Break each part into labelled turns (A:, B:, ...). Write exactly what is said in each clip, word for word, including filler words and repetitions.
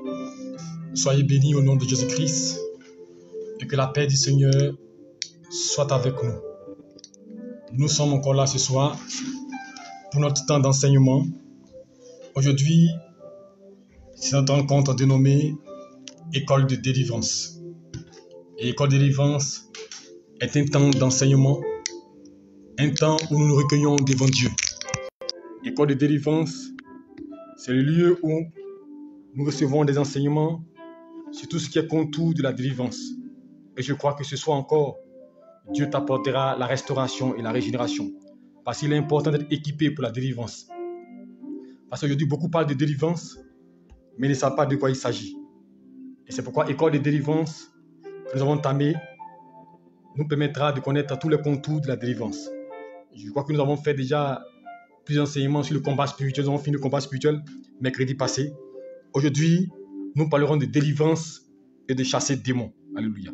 A: Soyez bénis au nom de Jésus-Christ et que la paix du Seigneur soit avec nous. Nous sommes encore là ce soir pour notre temps d'enseignement. Aujourd'hui, c'est notre rencontre dénommée École de délivrance. Et École de délivrance est un temps d'enseignement, un temps où nous nous recueillons devant Dieu. École de délivrance, c'est le lieu où nous recevons des enseignements sur tout ce qui est contour de la délivrance. Et je crois que ce soir encore, Dieu t'apportera la restauration et la régénération. Parce qu'il est important d'être équipé pour la délivrance. Parce qu'aujourd'hui, beaucoup parlent de délivrance, mais ne savent pas de quoi il s'agit. Et c'est pourquoi École de délivrance que nous avons entamée nous permettra de connaître tous les contours de la délivrance. Je crois que nous avons fait déjà plusieurs enseignements sur le combat spirituel. Nous avons fini le combat spirituel mercredi passé. Aujourd'hui, nous parlerons de délivrance et de chasser démons. Alléluia.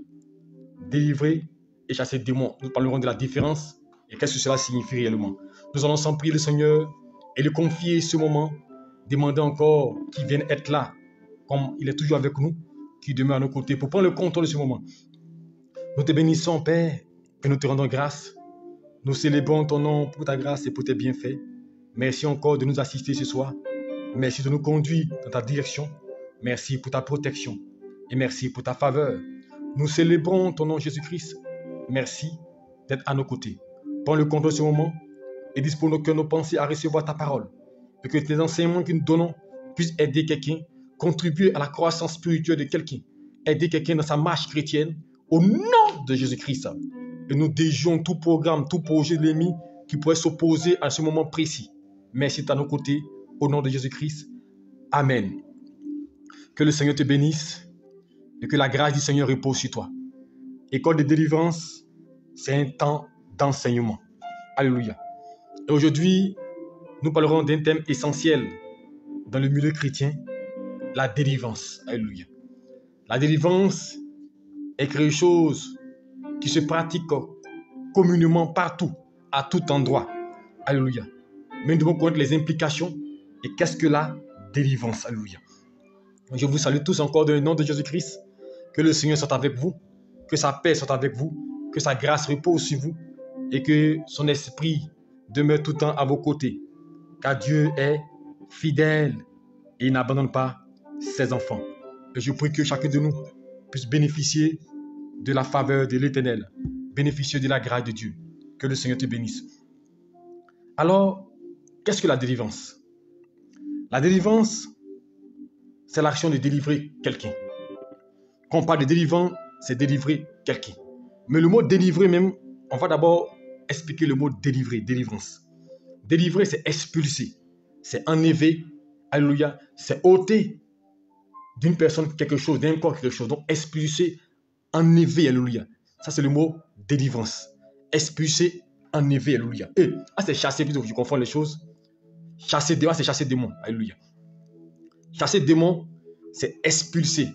A: Délivrer et chasser démons. Nous parlerons de la différence et qu'est-ce que cela signifie réellement. Nous allons s'en prier le Seigneur et lui confier ce moment, demander encore qu'il vienne être là, comme il est toujours avec nous, qu'il demeure à nos côtés pour prendre le contrôle de ce moment. Nous te bénissons, Père, et nous te rendons grâce. Nous célébrons ton nom pour ta grâce et pour tes bienfaits. Merci encore de nous assister ce soir. Merci de nous conduire dans ta direction. Merci pour ta protection et merci pour ta faveur. Nous célébrons ton nom Jésus-Christ. Merci d'être à nos côtés. Prends le contrôle de ce moment et dispose nos cœurs, nos pensées à recevoir ta parole. Et que tes enseignements que nous donnons puissent aider quelqu'un, contribuer à la croissance spirituelle de quelqu'un, aider quelqu'un dans sa marche chrétienne au nom de Jésus-Christ. Et nous déjouons tout programme, tout projet de l'ennemi qui pourrait s'opposer à ce moment précis. Merci d'être à nos côtés au nom de Jésus-Christ. Amen. Que le Seigneur te bénisse et que la grâce du Seigneur repose sur toi. École de délivrance, c'est un temps d'enseignement. Alléluia. Et aujourd'hui, nous parlerons d'un thème essentiel dans le milieu chrétien, la délivrance. Alléluia. La délivrance est quelque chose qui se pratique communément partout, à tout endroit. Alléluia. Mais nous devons connaître les implications et qu'est-ce que la délivrance. Alléluia. Je vous salue tous encore dans le nom de Jésus-Christ. Que le Seigneur soit avec vous, que sa paix soit avec vous, que sa grâce repose sur vous et que son esprit demeure tout le temps à vos côtés. Car Dieu est fidèle et il n'abandonne pas ses enfants. Et je prie que chacun de nous puisse bénéficier de la faveur de l'Éternel, bénéficier de la grâce de Dieu. Que le Seigneur te bénisse. Alors, qu'est-ce que la délivrance? La délivrance, c'est l'action de délivrer quelqu'un. Quand on parle de délivrance, c'est délivrer quelqu'un. Mais le mot délivrer même, on va d'abord expliquer le mot délivrer, délivrance. Délivrer, c'est expulser, c'est enlever, alléluia, c'est ôter d'une personne quelque chose, d'un corps quelque chose. Donc expulser, enlever, alléluia. Ça c'est le mot délivrance. Expulser, enlever, alléluia. Et ah, c'est chasser, plutôt que je confonds les choses. Chasser démon, c'est chasser démon, alléluia. Chasser démon, c'est expulser,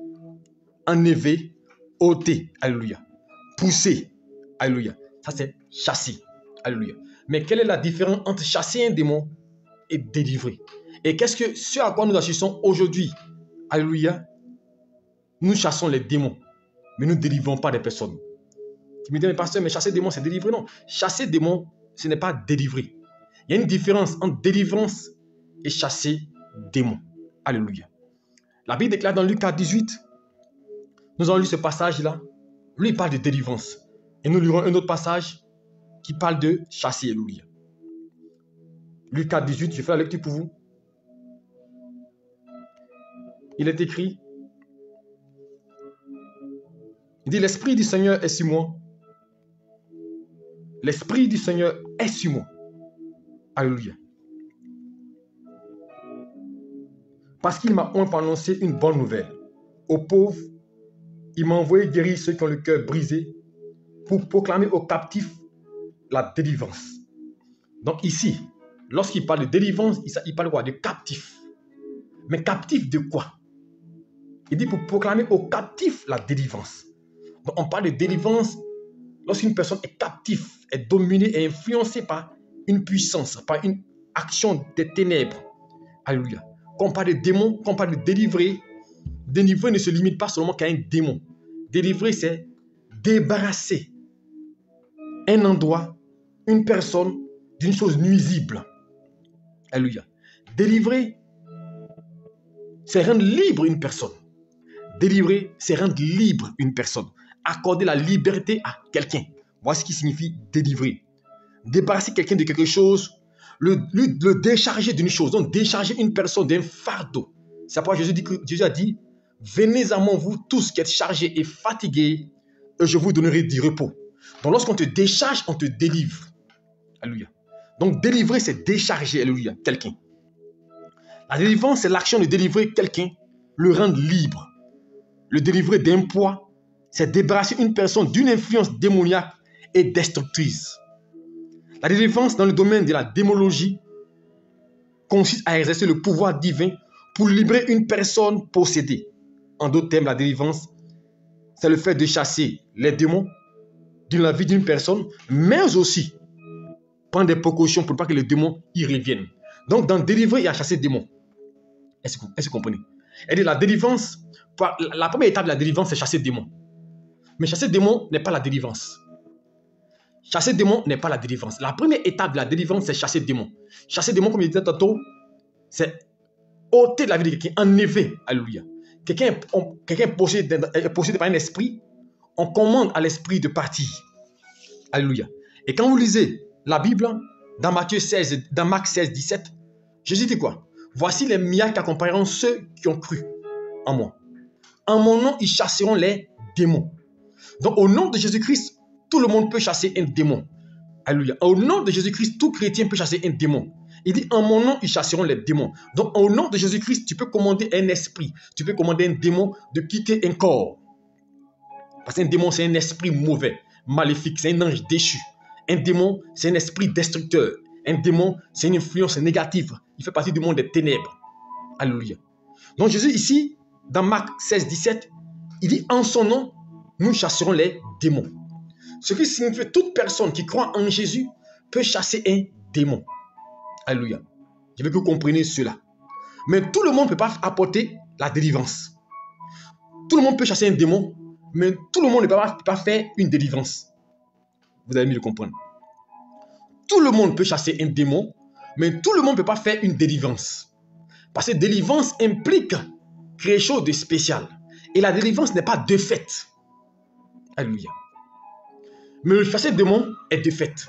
A: enlever, ôter, alléluia. Pousser, alléluia. Ça c'est chasser, alléluia. Mais quelle est la différence entre chasser un démon et délivrer? Et qu'est-ce que ce à quoi nous assistons aujourd'hui? Alléluia. Nous chassons les démons, mais nous ne délivrons pas des personnes. Tu me dis, mais pasteur, mais chasser démon, c'est délivrer? Non. Chasser démon, ce n'est pas délivrer. Il y a une différence entre délivrance et chasser démon. Alléluia. La Bible déclare dans Luc dix-huit, nous avons lu ce passage-là. Lui, il parle de délivrance. Et nous lirons un autre passage qui parle de chasser. Alléluia. Luc dix-huit, je fais la lecture pour vous. Il est écrit, il dit, l'Esprit du Seigneur est sur moi. L'Esprit du Seigneur est sur moi. Alléluia. Parce qu'il m'a annoncé une bonne nouvelle. Aux pauvres, il m'a envoyé guérir ceux qui ont le cœur brisé pour proclamer aux captifs la délivrance. Donc ici, lorsqu'il parle de délivrance, il parle quoi? De captifs. Mais captifs de quoi? Il dit pour proclamer aux captifs la délivrance. Donc on parle de délivrance lorsqu'une personne est captive, est dominée et influencée par une puissance, par une action des ténèbres. Alléluia. Quand on parle de démons, quand on parle de délivrer,
B: délivrer ne se limite pas seulement qu'à un démon. Délivrer, c'est débarrasser un endroit, une personne d'une chose nuisible. Alléluia. Délivrer, c'est rendre libre une personne. Délivrer, c'est rendre libre une personne. Accorder la liberté à quelqu'un. Voici ce qui signifie délivrer. Débarrasser quelqu'un de quelque chose, le, le, le décharger d'une chose. Donc, décharger une personne d'un fardeau. C'est pourquoi Jésus, dit que, Jésus a dit, venez à moi, vous tous qui êtes chargés et fatigués, et je vous donnerai du repos. Donc, lorsqu'on te décharge, on te délivre. Alléluia. Donc, délivrer, c'est décharger, alléluia, quelqu'un. La délivrance, c'est l'action de délivrer quelqu'un, le rendre libre. Le délivrer d'un poids, c'est débarrasser une personne d'une influence démoniaque et destructrice. La délivrance dans le domaine de la démonologie consiste à exercer le pouvoir divin pour libérer une personne possédée. En d'autres termes, la délivrance, c'est le fait de chasser les démons dans la vie d'une personne, mais aussi prendre des précautions pour ne pas que les démons y reviennent. Donc, dans délivrer et à chasser les démons. Est-ce que, est-ce que vous comprenez? Et la délivrance, la première étape de la délivrance, c'est chasser les démons. Mais chasser les démons n'est pas la délivrance. Chasser les démons n'est pas la délivrance. La première étape de la délivrance, c'est chasser les démons. Chasser les démons, comme je disais tantôt, c'est ôter de la vie de quelqu'un, enlever. Alléluia. Quelqu'un quelqu'un est possédé, est possédé par un esprit, on commande à l'esprit de partir. Alléluia. Et quand vous lisez la Bible, dans Matthieu seize, dans Marc seize, dix-sept, Jésus dit quoi? Voici les miracles qui accompagneront ceux qui ont cru en moi. En mon nom, ils chasseront les démons. Donc, au nom de Jésus-Christ, tout le monde peut chasser un démon. Alléluia. Au nom de Jésus-Christ, tout chrétien peut chasser un démon. Il dit, en mon nom, ils chasseront les démons. Donc, au nom de Jésus-Christ, tu peux commander un esprit. Tu peux commander un démon de quitter un corps. Parce qu'un démon, c'est un esprit mauvais, maléfique. C'est un ange déchu. Un démon, c'est un esprit destructeur. Un démon, c'est une influence négative. Il fait partie du monde des ténèbres. Alléluia. Donc, Jésus, ici, dans Marc seize, dix-sept, il dit, en son nom, nous chasserons les démons. Ce qui signifie que toute personne qui croit en Jésus peut chasser un démon. Alléluia. Je veux que vous compreniez cela. Mais tout le monde ne peut pas apporter la délivrance. Tout le monde peut chasser un démon, mais tout le monde ne peut pas, peut pas faire une délivrance. Vous avez mis le comprendre. Tout le monde peut chasser un démon, mais tout le monde ne peut pas faire une délivrance. Parce que délivrance implique quelque chose de spécial. Et la délivrance n'est pas de fait. Alléluia. Mais le chasser démon est de fait.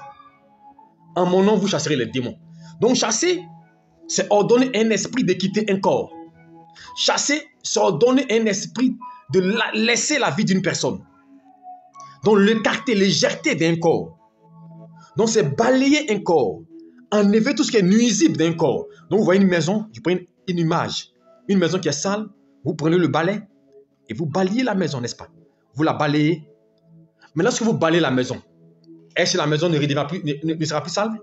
B: En mon nom, vous chasserez les démons. Donc chasser, c'est ordonner un esprit de quitter un corps. Chasser, c'est ordonner un esprit de la, laisser la vie d'une personne. Donc l'écarter, l'éjeter d'un corps. Donc c'est balayer un corps. Enlever tout ce qui est nuisible d'un corps. Donc vous voyez une maison, je prends une, une image. Une maison qui est sale, vous prenez le balai et vous balayez la maison, n'est-ce pas? Vous la balayez. Mais lorsque vous balayez la maison, est-ce que la maison ne, plus, ne, ne sera plus sale?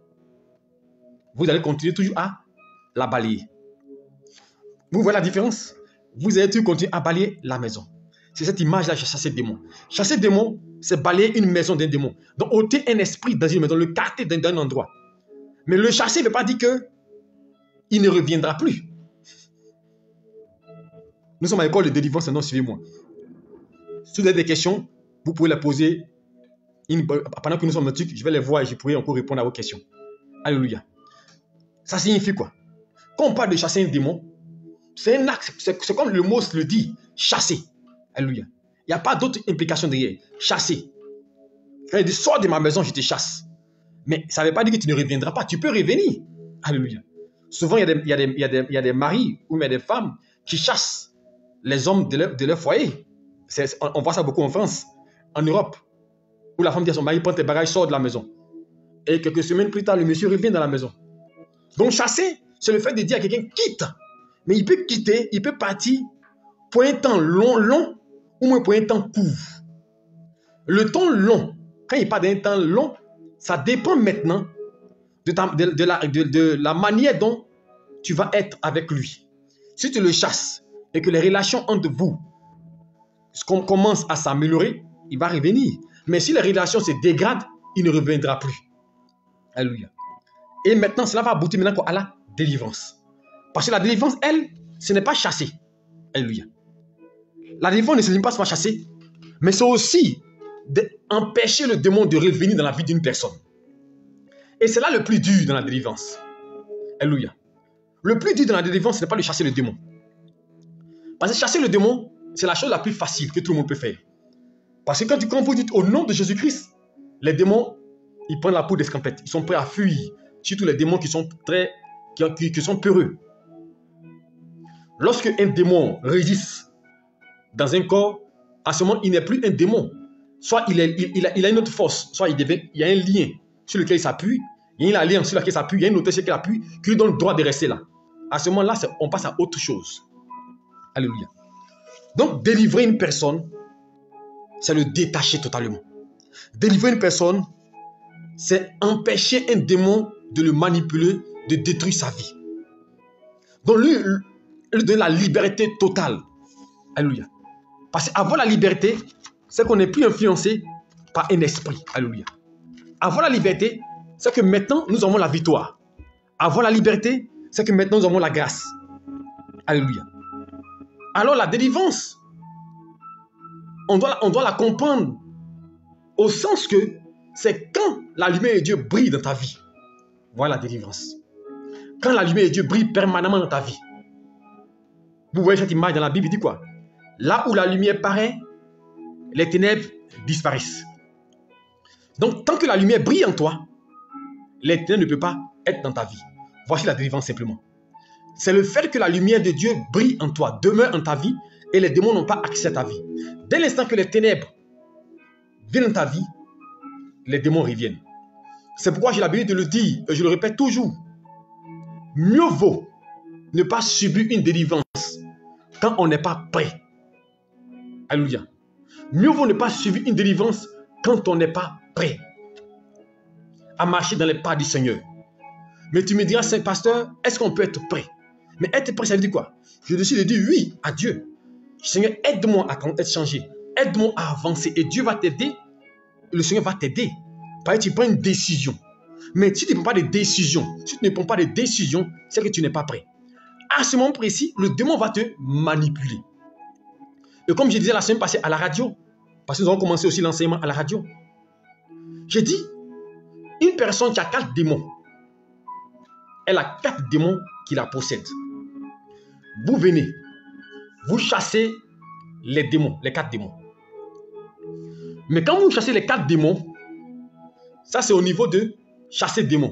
B: Vous allez continuer toujours à la balayer. Vous voyez la différence? Vous allez toujours continuer à balayer la maison. C'est cette image-là que chasser démon. Chasser démon, c'est balayer une maison d'un démon. Donc, ôter un esprit dans une maison, le carter d'un endroit. Mais le chasser ne veut pas dire qu'il ne reviendra plus. Nous sommes à l'école de délivrance, non, suivez-moi. Si vous avez des questions, vous pouvez les poser. Pendant que nous sommes en truc, je vais les voir et je pourrai encore répondre à vos questions. Alléluia. Ça signifie quoi? Quand on parle de chasser un démon, c'est un acte, c'est comme le mot le dit, chasser. Alléluia. Il n'y a pas d'autre implication derrière. Chasser. Quand il dit, sors de ma maison, je te chasse. Mais ça ne veut pas dire que tu ne reviendras pas. Tu peux revenir. Alléluia. Souvent, il y a des, il y a des, il y a des, il y a des maris ou même des femmes qui chassent les hommes de leur, de leur foyer. On, on voit ça beaucoup en France, en Europe, où la femme dit à son mari, prends tes bagages, sors de la maison. Et quelques semaines plus tard, le monsieur revient dans la maison. Donc chasser, c'est le fait de dire à quelqu'un, quitte. Mais il peut quitter, il peut partir pour un temps long, long, ou moins pour un temps court. Le temps long, quand il parle d'un temps long, ça dépend maintenant de, ta, de, de, la, de, de la manière dont tu vas être avec lui. Si tu le chasses et que les relations entre vous commencent à s'améliorer, il va revenir. Mais si les relations se dégradent, il ne reviendra plus. Alléluia. Et maintenant, cela va aboutir maintenant à la délivrance. Parce que la délivrance, elle, ce n'est pas chasser. Alléluia. la délivrance ne se limite pas à chasser, mais c'est aussi d'empêcher le démon de revenir dans la vie d'une personne. Et c'est là le plus dur dans la délivrance. Alléluia. Le plus dur dans la délivrance, ce n'est pas de chasser le démon. Parce que chasser le démon, c'est la chose la plus facile que tout le monde peut faire. Parce que quand, tu, quand vous dites au nom de Jésus-Christ, les démons, ils prennent la peau d'escampette. Ils sont prêts à fuir. Surtout les démons qui sont très, qui, qui, qui sont peureux. Lorsque un démon résiste dans un corps, à ce moment, il n'est plus un démon. Soit il, est, il, il, a, il a une autre force, soit il, devait, il y a un lien sur lequel il s'appuie, il y a une alliance sur laquelle il s'appuie, il y a une autre sur laquelle il appuie, qui lui donne le droit de rester là. À ce moment-là, on passe à autre chose. Alléluia. Donc, délivrer une personne, c'est le détacher totalement. Délivrer une personne, c'est empêcher un démon de le manipuler, de détruire sa vie. Donc, lui, lui donner la liberté totale. Alléluia. Parce qu'avoir la liberté, c'est qu'on n'est plus influencé par un esprit. Alléluia. Avoir la liberté, c'est que maintenant, nous avons la victoire. Avoir la liberté, c'est que maintenant, nous avons la grâce. Alléluia. Alors, la délivrance, on doit, on doit la comprendre au sens que c'est quand la lumière de Dieu brille dans ta vie. Voilà la délivrance. Quand la lumière de Dieu brille permanemment dans ta vie. Vous voyez cette image dans la Bible, il dit quoi? Là où la lumière paraît, les ténèbres disparaissent. Donc, tant que la lumière brille en toi, les ténèbres ne peuvent pas être dans ta vie. Voici la délivrance simplement. C'est le fait que la lumière de Dieu brille en toi, demeure en ta vie, et les démons n'ont pas accès à ta vie. Dès l'instant que les ténèbres viennent dans ta vie, les démons reviennent. C'est pourquoi j'ai l'habitude de le dire, et je le répète toujours. Mieux vaut ne pas subir une délivrance quand on n'est pas prêt. Alléluia. Mieux vaut ne pas subir une délivrance quand on n'est pas prêt à marcher dans les pas du Seigneur. Mais tu me diras, Saint Pasteur, est-ce qu'on peut être prêt? Mais être prêt, ça veut dire quoi? Je décide de dire oui à Dieu. Seigneur, aide-moi à être changé. Aide-moi à avancer. Et Dieu va t'aider. Le Seigneur va t'aider. Parce que tu prends une décision. Mais si tu ne prends pas de décision, si tu ne prends pas de décision, c'est que tu n'es pas prêt. À ce moment précis, le démon va te manipuler. Et comme je disais la semaine passée à la radio, parce que nous avons commencé aussi l'enseignement à la radio, j'ai dit, une personne qui a quatre démons, elle a quatre démons qui la possèdent. Vous venez, vous chassez les démons, les quatre démons. Mais quand vous chassez les quatre démons, ça c'est au niveau de chasser démons.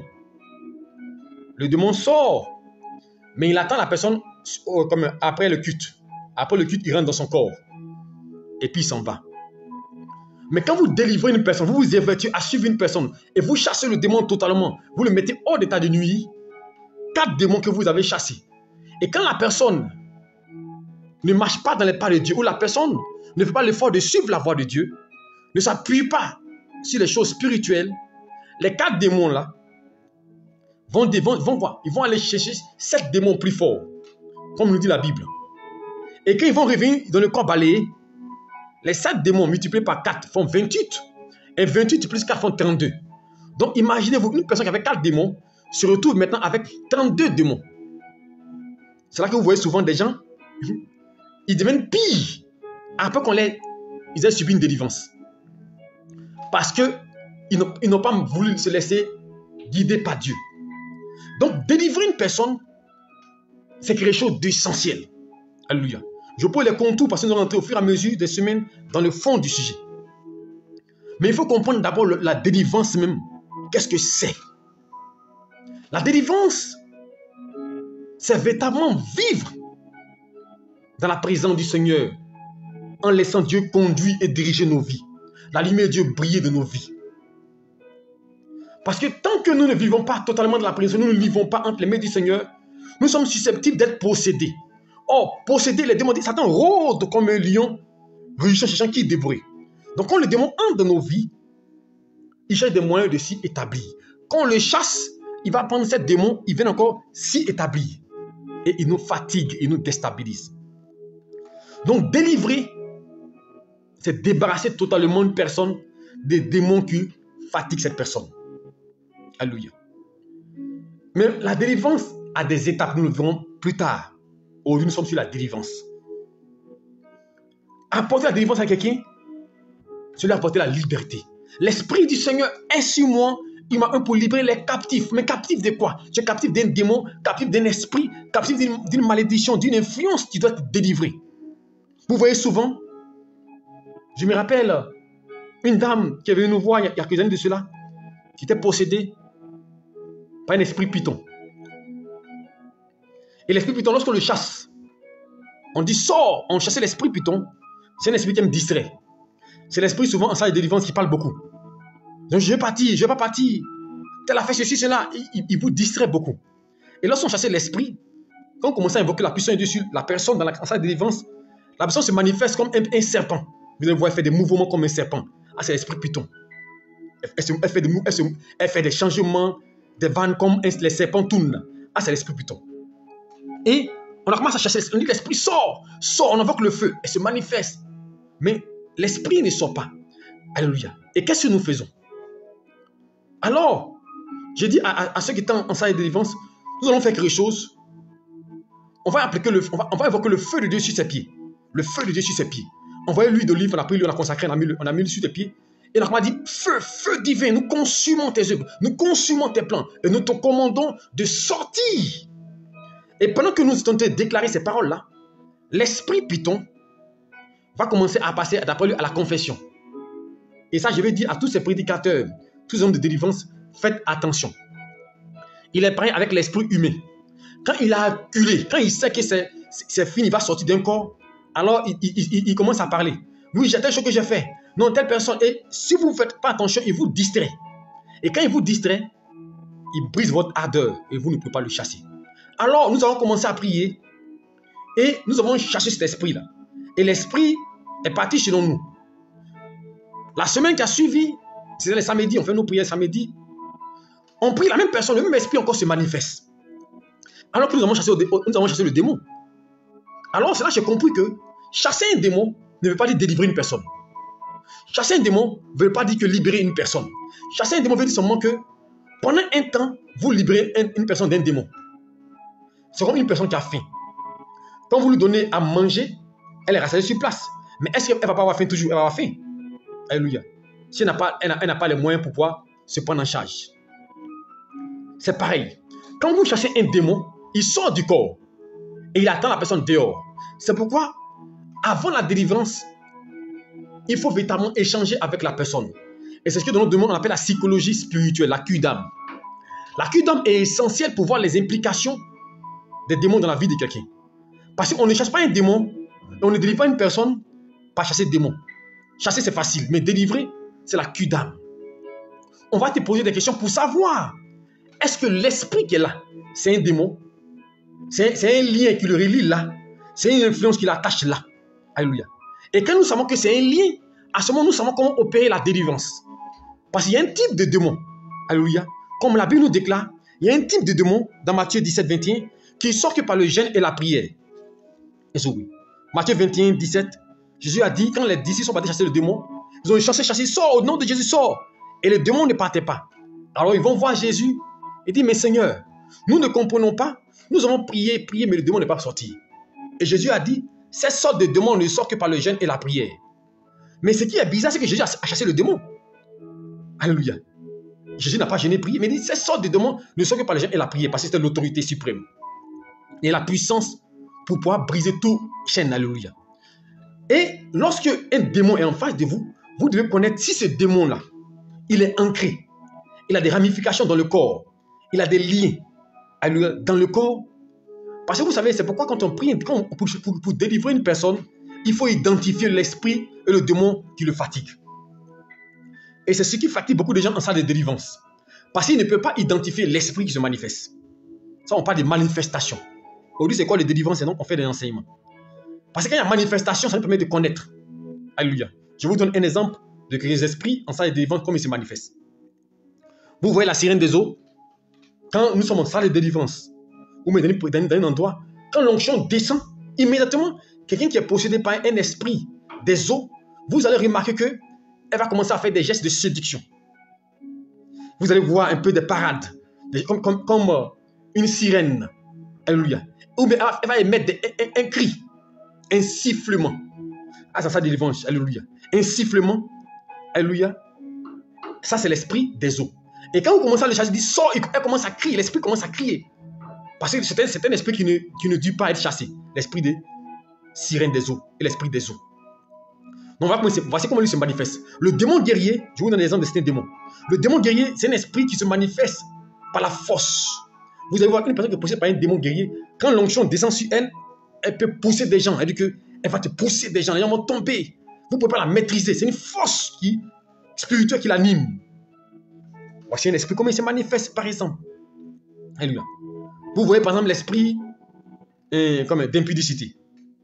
B: Le démon sort, mais il attend la personne comme après le culte. Après le culte, il rentre dans son corps. Et puis il s'en va. Mais quand vous délivrez une personne, vous vous évertuez à suivre une personne et vous chassez le démon totalement, vous le mettez hors d'état de nuit, quatre démons que vous avez chassés. Et quand la personne ne marche pas dans les pas de Dieu, ou la personne ne fait pas l'effort de suivre la voie de Dieu, ne s'appuie pas sur les choses spirituelles, les quatre démons-là vont, vont, vont voir, ils vont aller chercher sept démons plus forts, comme nous dit la Bible. Et quand ils vont revenir dans le corps balayé, les sept démons multipliés par quatre font vingt-huit. Et vingt-huit plus quatre font trente-deux. Donc imaginez-vous, une personne qui avait quatre démons se retrouve maintenant avec trente-deux démons. C'est là que vous voyez souvent des gens, ils deviennent pires après qu'on les, ils aient subi une délivrance. Parce qu'ils n'ont pas voulu se laisser guider par Dieu. Donc délivrer une personne, c'est quelque chose d'essentiel. Alléluia. Je pose les contours parce que nous allons rentrer au fur et à mesure des semaines dans le fond du sujet. Mais il faut comprendre d'abord la délivrance même. Qu'est-ce que c'est? La délivrance, c'est véritablement vivre dans la présence du Seigneur en laissant Dieu conduire et diriger nos vies. La lumière de Dieu briller de nos vies. Parce que tant que nous ne vivons pas totalement dans la présence, nous ne vivons pas entre les mains du Seigneur, nous sommes susceptibles d'être possédés. Or, posséder les démons, Satan rôde comme un lion, recherchant ces gens qui dévorent. Donc, quand le démon entre dans nos vies, il cherche des moyens de s'y établir. Quand on le chasse, il va prendre ces démons, il vient encore s'y établir. Et il nous fatigue, il nous déstabilise. Donc, délivrer, c'est débarrasser totalement une personne des démons qui fatiguent cette personne. Alléluia. Mais la délivrance a des étapes, nous le verrons plus tard. Aujourd'hui, nous sommes sur la délivrance. apporter la délivrance à quelqu'un, c'est lui apporter la liberté. L'Esprit du Seigneur est sur moi. Il m'a un pour libérer les captifs. Mais captifs de quoi? Tu es captif d'un démon, captif d'un esprit, captif d'une malédiction, d'une influence qui doit être délivrée. Vous voyez souvent, je me rappelle une dame qui est venue nous voir il y a quelques années de cela, qui était possédée par un esprit python. Et l'esprit python, lorsqu'on le chasse, on dit sort, on chasse l'esprit python, c'est un esprit qui me distrait. C'est l'esprit souvent en salle de délivrance qui parle beaucoup. Donc je vais partir, je ne vais pas partir. Tel a fait ceci, cela, il, il vous distrait beaucoup. Et lorsqu'on chassait l'esprit, quand on commençait à invoquer la puissance dessus, la personne dans la salle de délivrance, la personne se manifeste comme un, un serpent. Vous allez voir, elle fait des mouvements comme un serpent. Ah, c'est l'esprit python. Elle, elle, elle, fait des, elle, se, elle fait des changements, des vannes comme les serpents tournent. Ah, c'est l'esprit python. Et on a commencé à chercher, on dit l'esprit sort, sort, on invoque le feu, elle se manifeste. Mais l'esprit ne sort pas. Alléluia. Et qu'est-ce que nous faisons? Alors, j'ai dit à, à, à ceux qui étaient en, en salle de délivrance, nous allons faire quelque chose. On va appliquer le, on va, on va invoquer le feu de Dieu sur ses pieds. Le feu de Dieu sur ses pieds. On voyait l'huile d'olive, on a pris l'huile, on a consacré, on a mis, on a mis sur tes pieds. Et on a dit, feu, feu divin, nous consumons tes œuvres, nous consumons tes plans, et nous te commandons de sortir. Et pendant que nous étions en train de déclarer ces paroles-là, l'esprit python va commencer à passer d'après lui à la confession. Et ça, je vais dire à tous ces prédicateurs, tous les hommes de délivrance, faites attention. Il est pareil avec l'esprit humain. Quand il a acculé, quand il sait que c'est fini, il va sortir d'un corps, alors il, il, il, il commence à parler. Oui, j'ai telle chose que j'ai fait. Non, telle personne. Et si vous ne faites pas attention, il vous distrait. Et quand il vous distrait, il brise votre ardeur et vous ne pouvez pas le chasser. Alors, nous allons commencer à prier et nous avons chassé cet esprit-là. Et l'esprit est parti selon nous. La semaine qui a suivi, c'était le samedi, on fait nos prières samedi. On prie la même personne, le même esprit encore se manifeste. Alors que nous avons chassé, nous avons chassé le démon. Alors, c'est là que j'ai compris que chasser un démon ne veut pas dire délivrer une personne. Chasser un démon ne veut pas dire que libérer une personne. Chasser un démon veut dire seulement que pendant un temps, vous libérez une personne d'un démon. C'est comme une personne qui a faim. Quand vous lui donnez à manger, elle est restée sur place. Mais est-ce qu'elle ne va pas avoir faim toujours? Elle va avoir faim. Alléluia. Si elle n'a pas, elle n'a, elle n'a pas les moyens pour pouvoir se prendre en charge. C'est pareil. Quand vous chassez un démon, il sort du corps et il attend la personne dehors. C'est pourquoi, avant la délivrance, il faut véritablement échanger avec la personne. Et c'est ce que dans notre monde on appelle la psychologie spirituelle, la cure d'âme. La cure d'âme est essentielle pour voir les implications des démons dans la vie de quelqu'un. Parce qu'on ne chasse pas un démon et on ne délivre pas une personne par chasser des démons. Chasser c'est facile, mais délivrer c'est la cure d'âme. On va te poser des questions pour savoir, est-ce que l'esprit qui est là, c'est un démon? C'est un lien qui le relie là. C'est une influence qui l'attache là. Alléluia. Et quand nous savons que c'est un lien, à ce moment, nous savons comment opérer la délivrance. Parce qu'il y a un type de démon. Alléluia. Comme la Bible nous déclare, il y a un type de démon dans Matthieu dix-sept, vingt et un qui sort que par le jeûne et la prière. Et c'est oui. Matthieu vingt et un, dix-sept, Jésus a dit, quand les disciples sont partis chasser le démon, ils ont chassé, chassé, sort au nom de Jésus, sort. Et le démon ne partait pas. Alors ils vont voir Jésus et disent, mais Seigneur, nous ne comprenons pas. Nous avons prié, prié, mais le démon n'est pas sorti. Et Jésus a dit, cette sorte de démon ne sort que par le jeûne et la prière. Mais ce qui est bizarre, c'est que Jésus a chassé le démon. Alléluia. Jésus n'a pas gêné prier, mais il dit, cette sorte de démon ne sort que par le jeûne et la prière, parce que c'est l'autorité suprême. Et la puissance pour pouvoir briser toute chaîne. Alléluia. Et lorsque un démon est en face de vous, vous devez connaître si ce démon-là, il est ancré. Il a des ramifications dans le corps. Il a des liens dans le corps. Parce que vous savez, c'est pourquoi quand on prie quand on, pour, pour, pour délivrer une personne, il faut identifier l'esprit et le démon qui le fatigue. Et c'est ce qui fatigue beaucoup de gens en salle de délivrance. Parce qu'ils ne peuvent pas identifier l'esprit qui se manifeste. Ça, on parle de manifestation. Aujourd'hui, c'est quoi les délivrances? Et donc, on fait des enseignements. Parce que quand il y a manifestation, ça nous permet de connaître. Alléluia. Je vous donne un exemple de que les esprits en salle de délivrance, comment ils se manifestent. Vous voyez la sirène des eaux. Quand nous sommes en salle de délivrance, ou même dans un endroit, quand l'onction descend, immédiatement, quelqu'un qui est possédé par un esprit des eaux, vous allez remarquer qu'elle va commencer à faire des gestes de séduction. Vous allez voir un peu des parades, des, comme, comme, comme euh, une sirène. Alléluia. Ou bien elle va émettre des, un, un cri, un sifflement. Ah, c'est ça, délivrance. Alléluia. Un sifflement. Alléluia. Ça, c'est l'esprit des eaux. Et quand vous commencez à le chasser, il dit sort, elle commence à crier. L'esprit commence à crier. Parce que c'est un, c'est un esprit qui ne, qui ne dure pas être chassé. L'esprit des sirènes des eaux et l'esprit des eaux. Donc, voici comment il se manifeste. Le démon guerrier, je vous donne l'exemple de certains démons. Le démon guerrier, c'est un esprit qui se manifeste par la force. Vous allez voir une personne qui est poussée par un démon guerrier. Quand l'onction descend sur elle, elle peut pousser des gens. Elle dit que elle va te pousser des gens. Les gens vont tomber. Vous ne pouvez pas la maîtriser. C'est une force qui, spirituelle qui l'anime. Voici un esprit. Comment il se manifeste, par exemple. Alléluia. Vous voyez, par exemple, l'esprit eh, d'impudicité.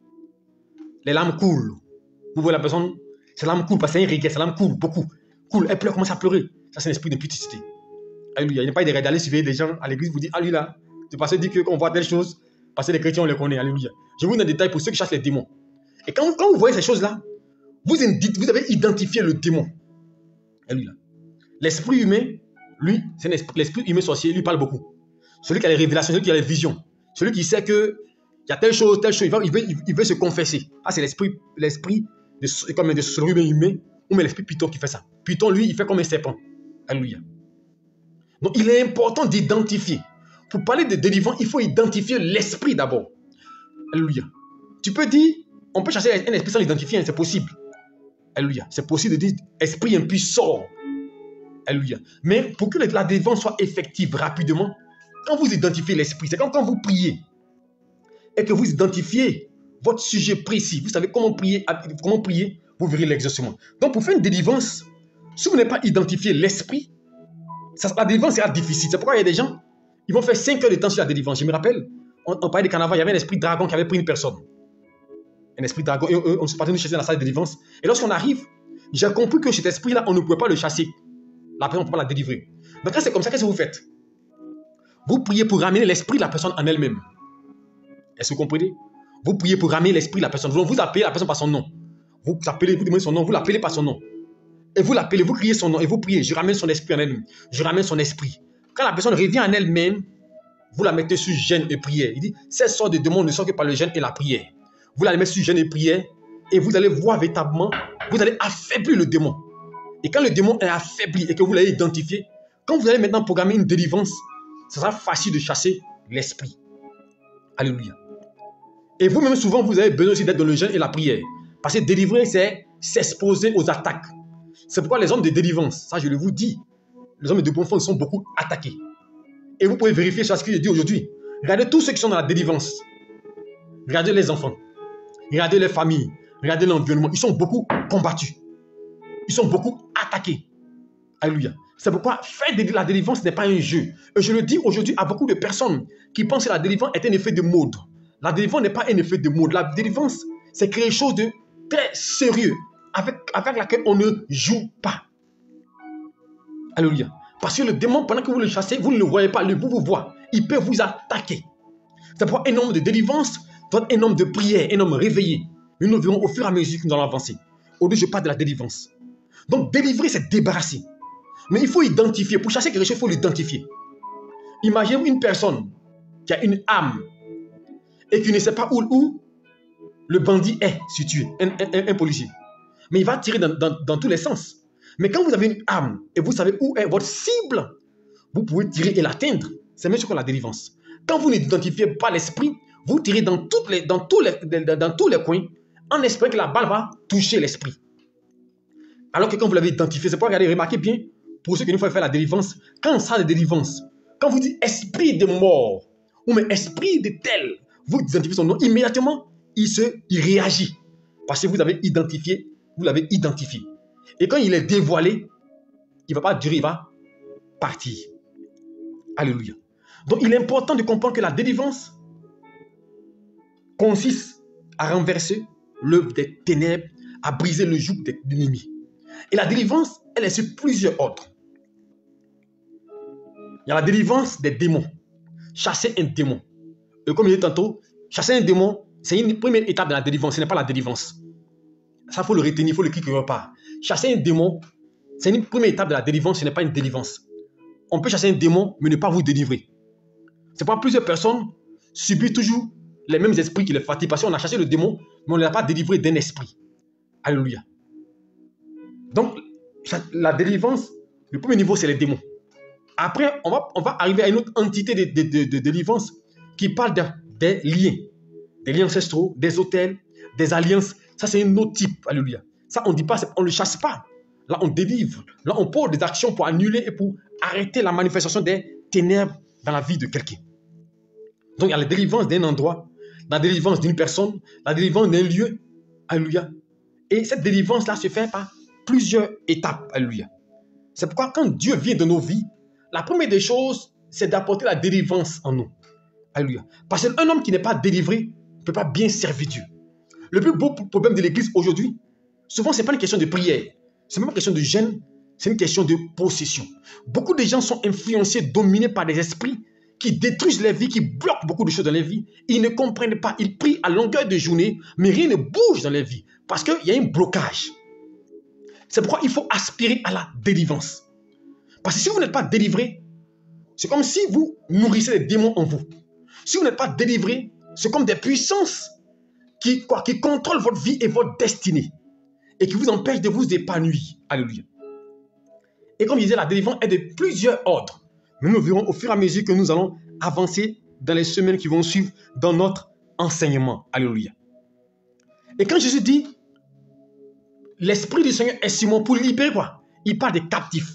B: Les larmes coulent. Vous voyez la personne, ses larmes coulent parce que c'est un regret. Ses larmes coulent beaucoup. Coulent. Elle pleure, commence à pleurer. Ça, c'est un esprit d'impudicité. Alléluia. Il n'y a pas de d'aller suivre des gens à l'église. Vous dites, ah lui là, c'est parce que dit qu'on voit telle chose. Parce que les chrétiens, on les connaît. Alléluia. Je vous donne des détails pour ceux qui chassent les démons. Et quand, quand vous voyez ces choses-là, vous, vous avez identifié le démon. Alléluia. L'esprit humain, lui, c'est l'esprit humain sorcier, lui parle beaucoup. Celui qui a les révélations, celui qui a les visions. Celui qui sait qu'il y a telle chose, telle chose, il, va, il, veut, il veut se confesser. Ah, c'est l'esprit l'esprit de, comme de celui humain, ou mais l'esprit Python qui fait ça. Python, lui, il fait comme un serpent. Alléluia. Donc, il est important d'identifier. Pour parler de délivrance, il faut identifier l'esprit d'abord. Alléluia. Tu peux dire, on peut chasser un esprit sans l'identifier, hein, c'est possible. Alléluia. C'est possible de dire, esprit impur sort. Alléluia. Mais pour que la délivrance soit effective rapidement, quand vous identifiez l'esprit, c'est comme quand vous priez et que vous identifiez votre sujet précis, vous savez comment prier, comment prier, vous verrez l'exaucement. Donc, pour faire une délivrance, si vous n'avez pas identifié l'esprit, la délivrance sera difficile. C'est pourquoi il y a des gens, ils vont faire cinq heures de temps sur la délivrance. Je me rappelle, on, on parlait de carnaval, il y avait un esprit dragon qui avait pris une personne. Un esprit dragon, et on, on se partait nous chasser dans la salle de délivrance. Et lorsqu'on arrive, j'ai compris que cet esprit-là, on ne pouvait pas le chasser. La personne, on ne peut pas la délivrer. Donc, quand c'est comme ça, qu'est-ce que vous faites? Vous priez pour ramener l'esprit de la personne en elle-même. Est-ce que vous comprenez? Vous priez pour ramener l'esprit de la personne. Vous, vous appelez la personne par son nom. Vous appelez, vous demandez son nom, vous l'appelez par son nom. Et vous l'appelez, vous criez son nom et vous priez. Je ramène son esprit en elle-même. Je ramène son esprit. Quand la personne revient en elle-même, vous la mettez sur jeûne et prière. Il dit, cette sorte de démon ne sort que par le jeûne et la prière. Vous la mettez sur jeûne et prière et vous allez voir véritablement, vous allez affaiblir le démon. Et quand le démon est affaibli et que vous l'avez identifié, quand vous allez maintenant programmer une délivrance, ce sera facile de chasser l'esprit. Alléluia. Et vous-même, souvent, vous avez besoin aussi d'être dans le jeûne et la prière. Parce que délivrer, c'est s'exposer aux attaques. C'est pourquoi les hommes de délivrance, ça je le vous dis, les hommes de bon fond sont beaucoup attaqués. Et vous pouvez vérifier sur ce que je dis aujourd'hui. Regardez tous ceux qui sont dans la délivrance. Regardez les enfants. Regardez les familles. Regardez l'environnement. Ils sont beaucoup combattus. Ils sont beaucoup attaqués. Alléluia. C'est pourquoi faire de la délivrance n'est pas un jeu. Et je le dis aujourd'hui à beaucoup de personnes qui pensent que la délivrance est un effet de mode. La délivrance n'est pas un effet de mode. La délivrance, c'est quelque chose de très sérieux avec, avec laquelle on ne joue pas. Alléluia. Parce que le démon, pendant que vous le chassez, vous ne le voyez pas, le vous vous voit. Il peut vous attaquer. C'est pourquoi un homme de délivrance doit être un homme de prière, un homme réveillé. Et nous verrons au fur et à mesure que nous allons avancer. Aujourd'hui, je parle de la délivrance. Donc, délivrer, c'est débarrasser. Mais il faut identifier. Pour chasser quelque chose, il faut l'identifier. Imaginez une personne qui a une âme et qui ne sait pas où, où le bandit est situé, un, un, un policier. Mais il va tirer dans, dans, dans tous les sens. Mais quand vous avez une âme et vous savez où est votre cible, vous pouvez tirer et l'atteindre. C'est même ce que la délivrance. Quand vous n'identifiez pas l'esprit, vous tirez dans, toutes les, dans, tous les, dans, dans tous les coins en espérant que la balle va toucher l'esprit. Alors que quand vous l'avez identifié, c'est pour regarder, remarquez bien, pour ceux qui nous font faire la délivrance, quand ça de délivrance, quand vous dites esprit de mort, ou mais esprit de tel, vous identifiez son nom, immédiatement, il, se, il réagit. Parce que vous avez identifié, vous l'avez identifié. Et quand il est dévoilé, il ne va pas durer, il va partir. Alléluia. Donc il est important de comprendre que la délivrance consiste à renverser l'œuvre des ténèbres, à briser le joug de l'ennemi. Et la délivrance, elle est sur plusieurs ordres. Il y a la délivrance des démons. Chasser un démon. Et comme je disais tantôt, chasser un démon, c'est une première étape de la délivrance, ce n'est pas la délivrance. Ça, il faut le retenir, il faut le cliquer quelque part. Chasser un démon, c'est une première étape de la délivrance, ce n'est pas une délivrance. On peut chasser un démon, mais ne pas vous délivrer. C'est pourquoi plusieurs personnes subissent toujours les mêmes esprits qui les fatiguent. Parce qu'on a chassé le démon, mais on ne l'a pas délivré d'un esprit. Alléluia. Donc, la délivrance, le premier niveau, c'est les démons. Après, on va, on va arriver à une autre entité de, de, de, de délivrance qui parle de, des liens. Des liens ancestraux, des hôtels, des alliances. Ça, c'est un autre type. Alléluia. Ça, on ne dit pas, on ne le chasse pas. Là, on délivre. Là, on pose des actions pour annuler et pour arrêter la manifestation des ténèbres dans la vie de quelqu'un. Donc, il y a la délivrance d'un endroit, la délivrance d'une personne, la délivrance d'un lieu. Alléluia. Et cette délivrance-là se fait par plusieurs étapes. Alléluia. C'est pourquoi quand Dieu vient dans nos vies, la première des choses, c'est d'apporter la délivrance en nous. Alléluia. Parce qu'un homme qui n'est pas délivré ne peut pas bien servir Dieu. Le plus beau problème de l'Église aujourd'hui, souvent, ce n'est pas une question de prière. Ce n'est pas une question de gêne, c'est une question de possession. Beaucoup de gens sont influencés, dominés par des esprits qui détruisent les vies, qui bloquent beaucoup de choses dans les vies. Ils ne comprennent pas. Ils prient à longueur de journée, mais rien ne bouge dans les vies parce qu'il y a un blocage. C'est pourquoi il faut aspirer à la délivrance. Parce que si vous n'êtes pas délivré, c'est comme si vous nourrissez les démons en vous. Si vous n'êtes pas délivré, c'est comme des puissances qui, quoi, qui contrôlent votre vie et votre destinée et qui vous empêchent de vous épanouir. Alléluia. Et comme je disais, la délivrance est de plusieurs ordres. Mais nous verrons au fur et à mesure que nous allons avancer dans les semaines qui vont suivre dans notre enseignement. Alléluia. Et quand Jésus dit, l'Esprit du Seigneur est sur moi pour libérer quoi? Il parle des captifs.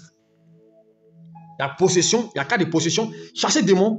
B: La possession, il y a cas de possession. Chasser des démons,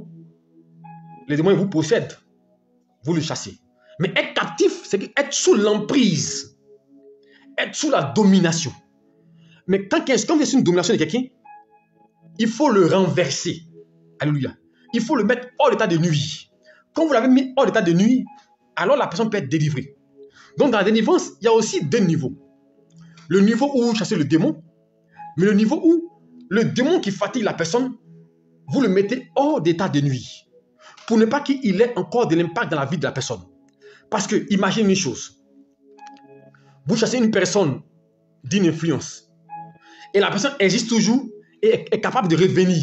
B: les démons vous possèdent. Vous le chassez. Mais être captif, c'est être sous l'emprise. Être sous la domination. Mais quand, quand il y a une domination de quelqu'un, il faut le renverser. Alléluia. Il faut le mettre hors d'état de nuit. Quand vous l'avez mis hors d'état de nuit, alors la personne peut être délivrée. Donc dans la délivrance, il y a aussi deux niveaux. Le niveau où vous chassez le démon, mais le niveau où le démon qui fatigue la personne, vous le mettez hors d'état de nuit. Pour ne pas qu'il ait encore de l'impact dans la vie de la personne. Parce que, imaginez une chose. Vous chassez une personne d'une influence. Et la personne existe toujours et est capable de revenir.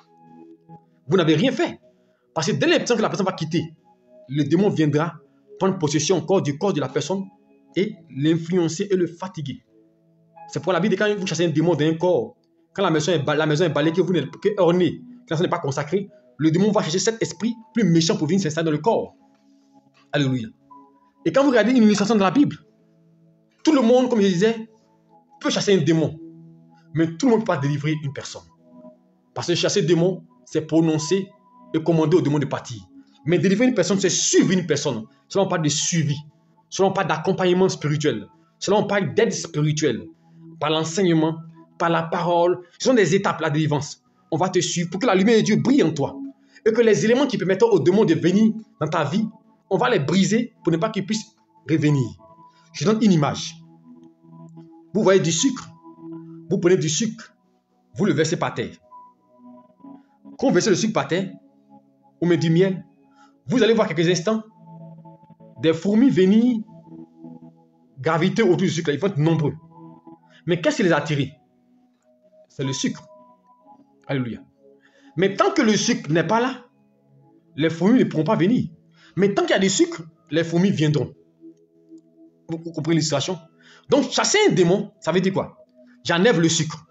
B: Vous n'avez rien fait. Parce que dès l'instant que la personne va quitter, le démon viendra prendre possession encore du corps de la personne et l'influencer et le fatiguer. C'est pour la vie de quand vous chassez un démon d'un corps. Quand la maison est, la maison est balayée, que vous n'êtes que ornée, que la maison n'est pas consacrée, le démon va chercher cet esprit plus méchant pour venir s'installer dans le corps. Alléluia. Et quand vous regardez une illustration de la Bible, tout le monde, comme je disais, peut chasser un démon. Mais tout le monde ne peut pas délivrer une personne. Parce que chasser un démon, c'est prononcer et commander au démon de partir. Mais délivrer une personne, c'est suivre une personne. Cela on parle de suivi. Cela on parle d'accompagnement spirituel. Cela on parle d'aide spirituelle. Par l'enseignement, par la parole. Ce sont des étapes, la délivrance. On va te suivre pour que la lumière de Dieu brille en toi. Et que les éléments qui permettent au démon de venir dans ta vie, on va les briser pour ne pas qu'ils puissent revenir. Je donne une image. Vous voyez du sucre. Vous prenez du sucre. Vous le versez par terre. Quand vous versez le sucre par terre, ou met du miel, vous allez voir quelques instants des fourmis venir graviter autour du sucre. Ils vont être nombreux. Mais qu'est-ce qui les a attirés? C'est le sucre. Alléluia. Mais tant que le sucre n'est pas là, les fourmis ne pourront pas venir. Mais tant qu'il y a du sucre, les fourmis viendront. Vous comprenez l'illustration? Donc, chasser un démon, ça veut dire quoi? J'enlève le sucre.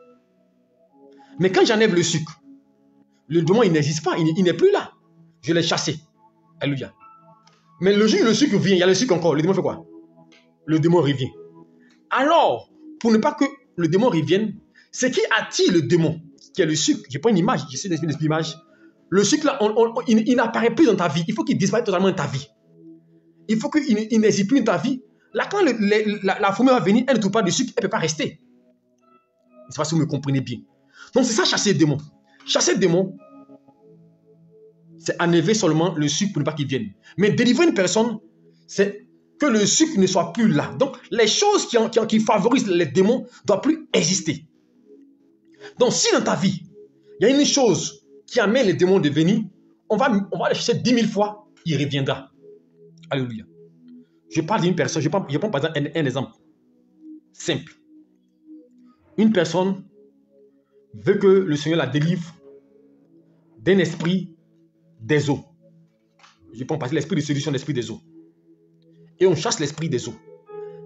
B: Mais quand j'enlève le sucre, le démon, il n'existe pas, il, il n'est plus là. Je l'ai chassé. Alléluia. Mais le jour où le sucre vient, il y a le sucre encore, le démon fait quoi? Le démon revient. Alors, pour ne pas que le démon revienne, ce qui attire le démon, qui est le sucre, je prends une image, j'essaie d'expliquer l'image. Le sucre là, on, on, il, il n'apparaît plus dans ta vie. Il faut qu'il disparaisse totalement de ta vie. Il faut qu'il n'existe plus dans ta vie. Là, quand le, le, la, la fourmi va venir, elle ne trouve pas de sucre, elle ne peut pas rester. Je ne sais pas si vous me comprenez bien. Donc, c'est ça, chasser le démon. Chasser le démon, c'est enlever seulement le sucre pour ne pas qu'il vienne. Mais délivrer une personne, c'est que le sucre ne soit plus là. Donc, les choses qui, qui, qui favorisent les démons ne doivent plus exister. Donc, si dans ta vie, il y a une chose qui amène les démons de venir, on va, on va aller chercher dix mille fois, il reviendra. Alléluia. Je parle d'une personne, je prends, je prends par exemple un, un exemple simple. Une personne veut que le Seigneur la délivre d'un esprit des eaux. Je prends par exemple l'esprit de séduction, l'esprit des eaux. Et on chasse l'esprit des eaux.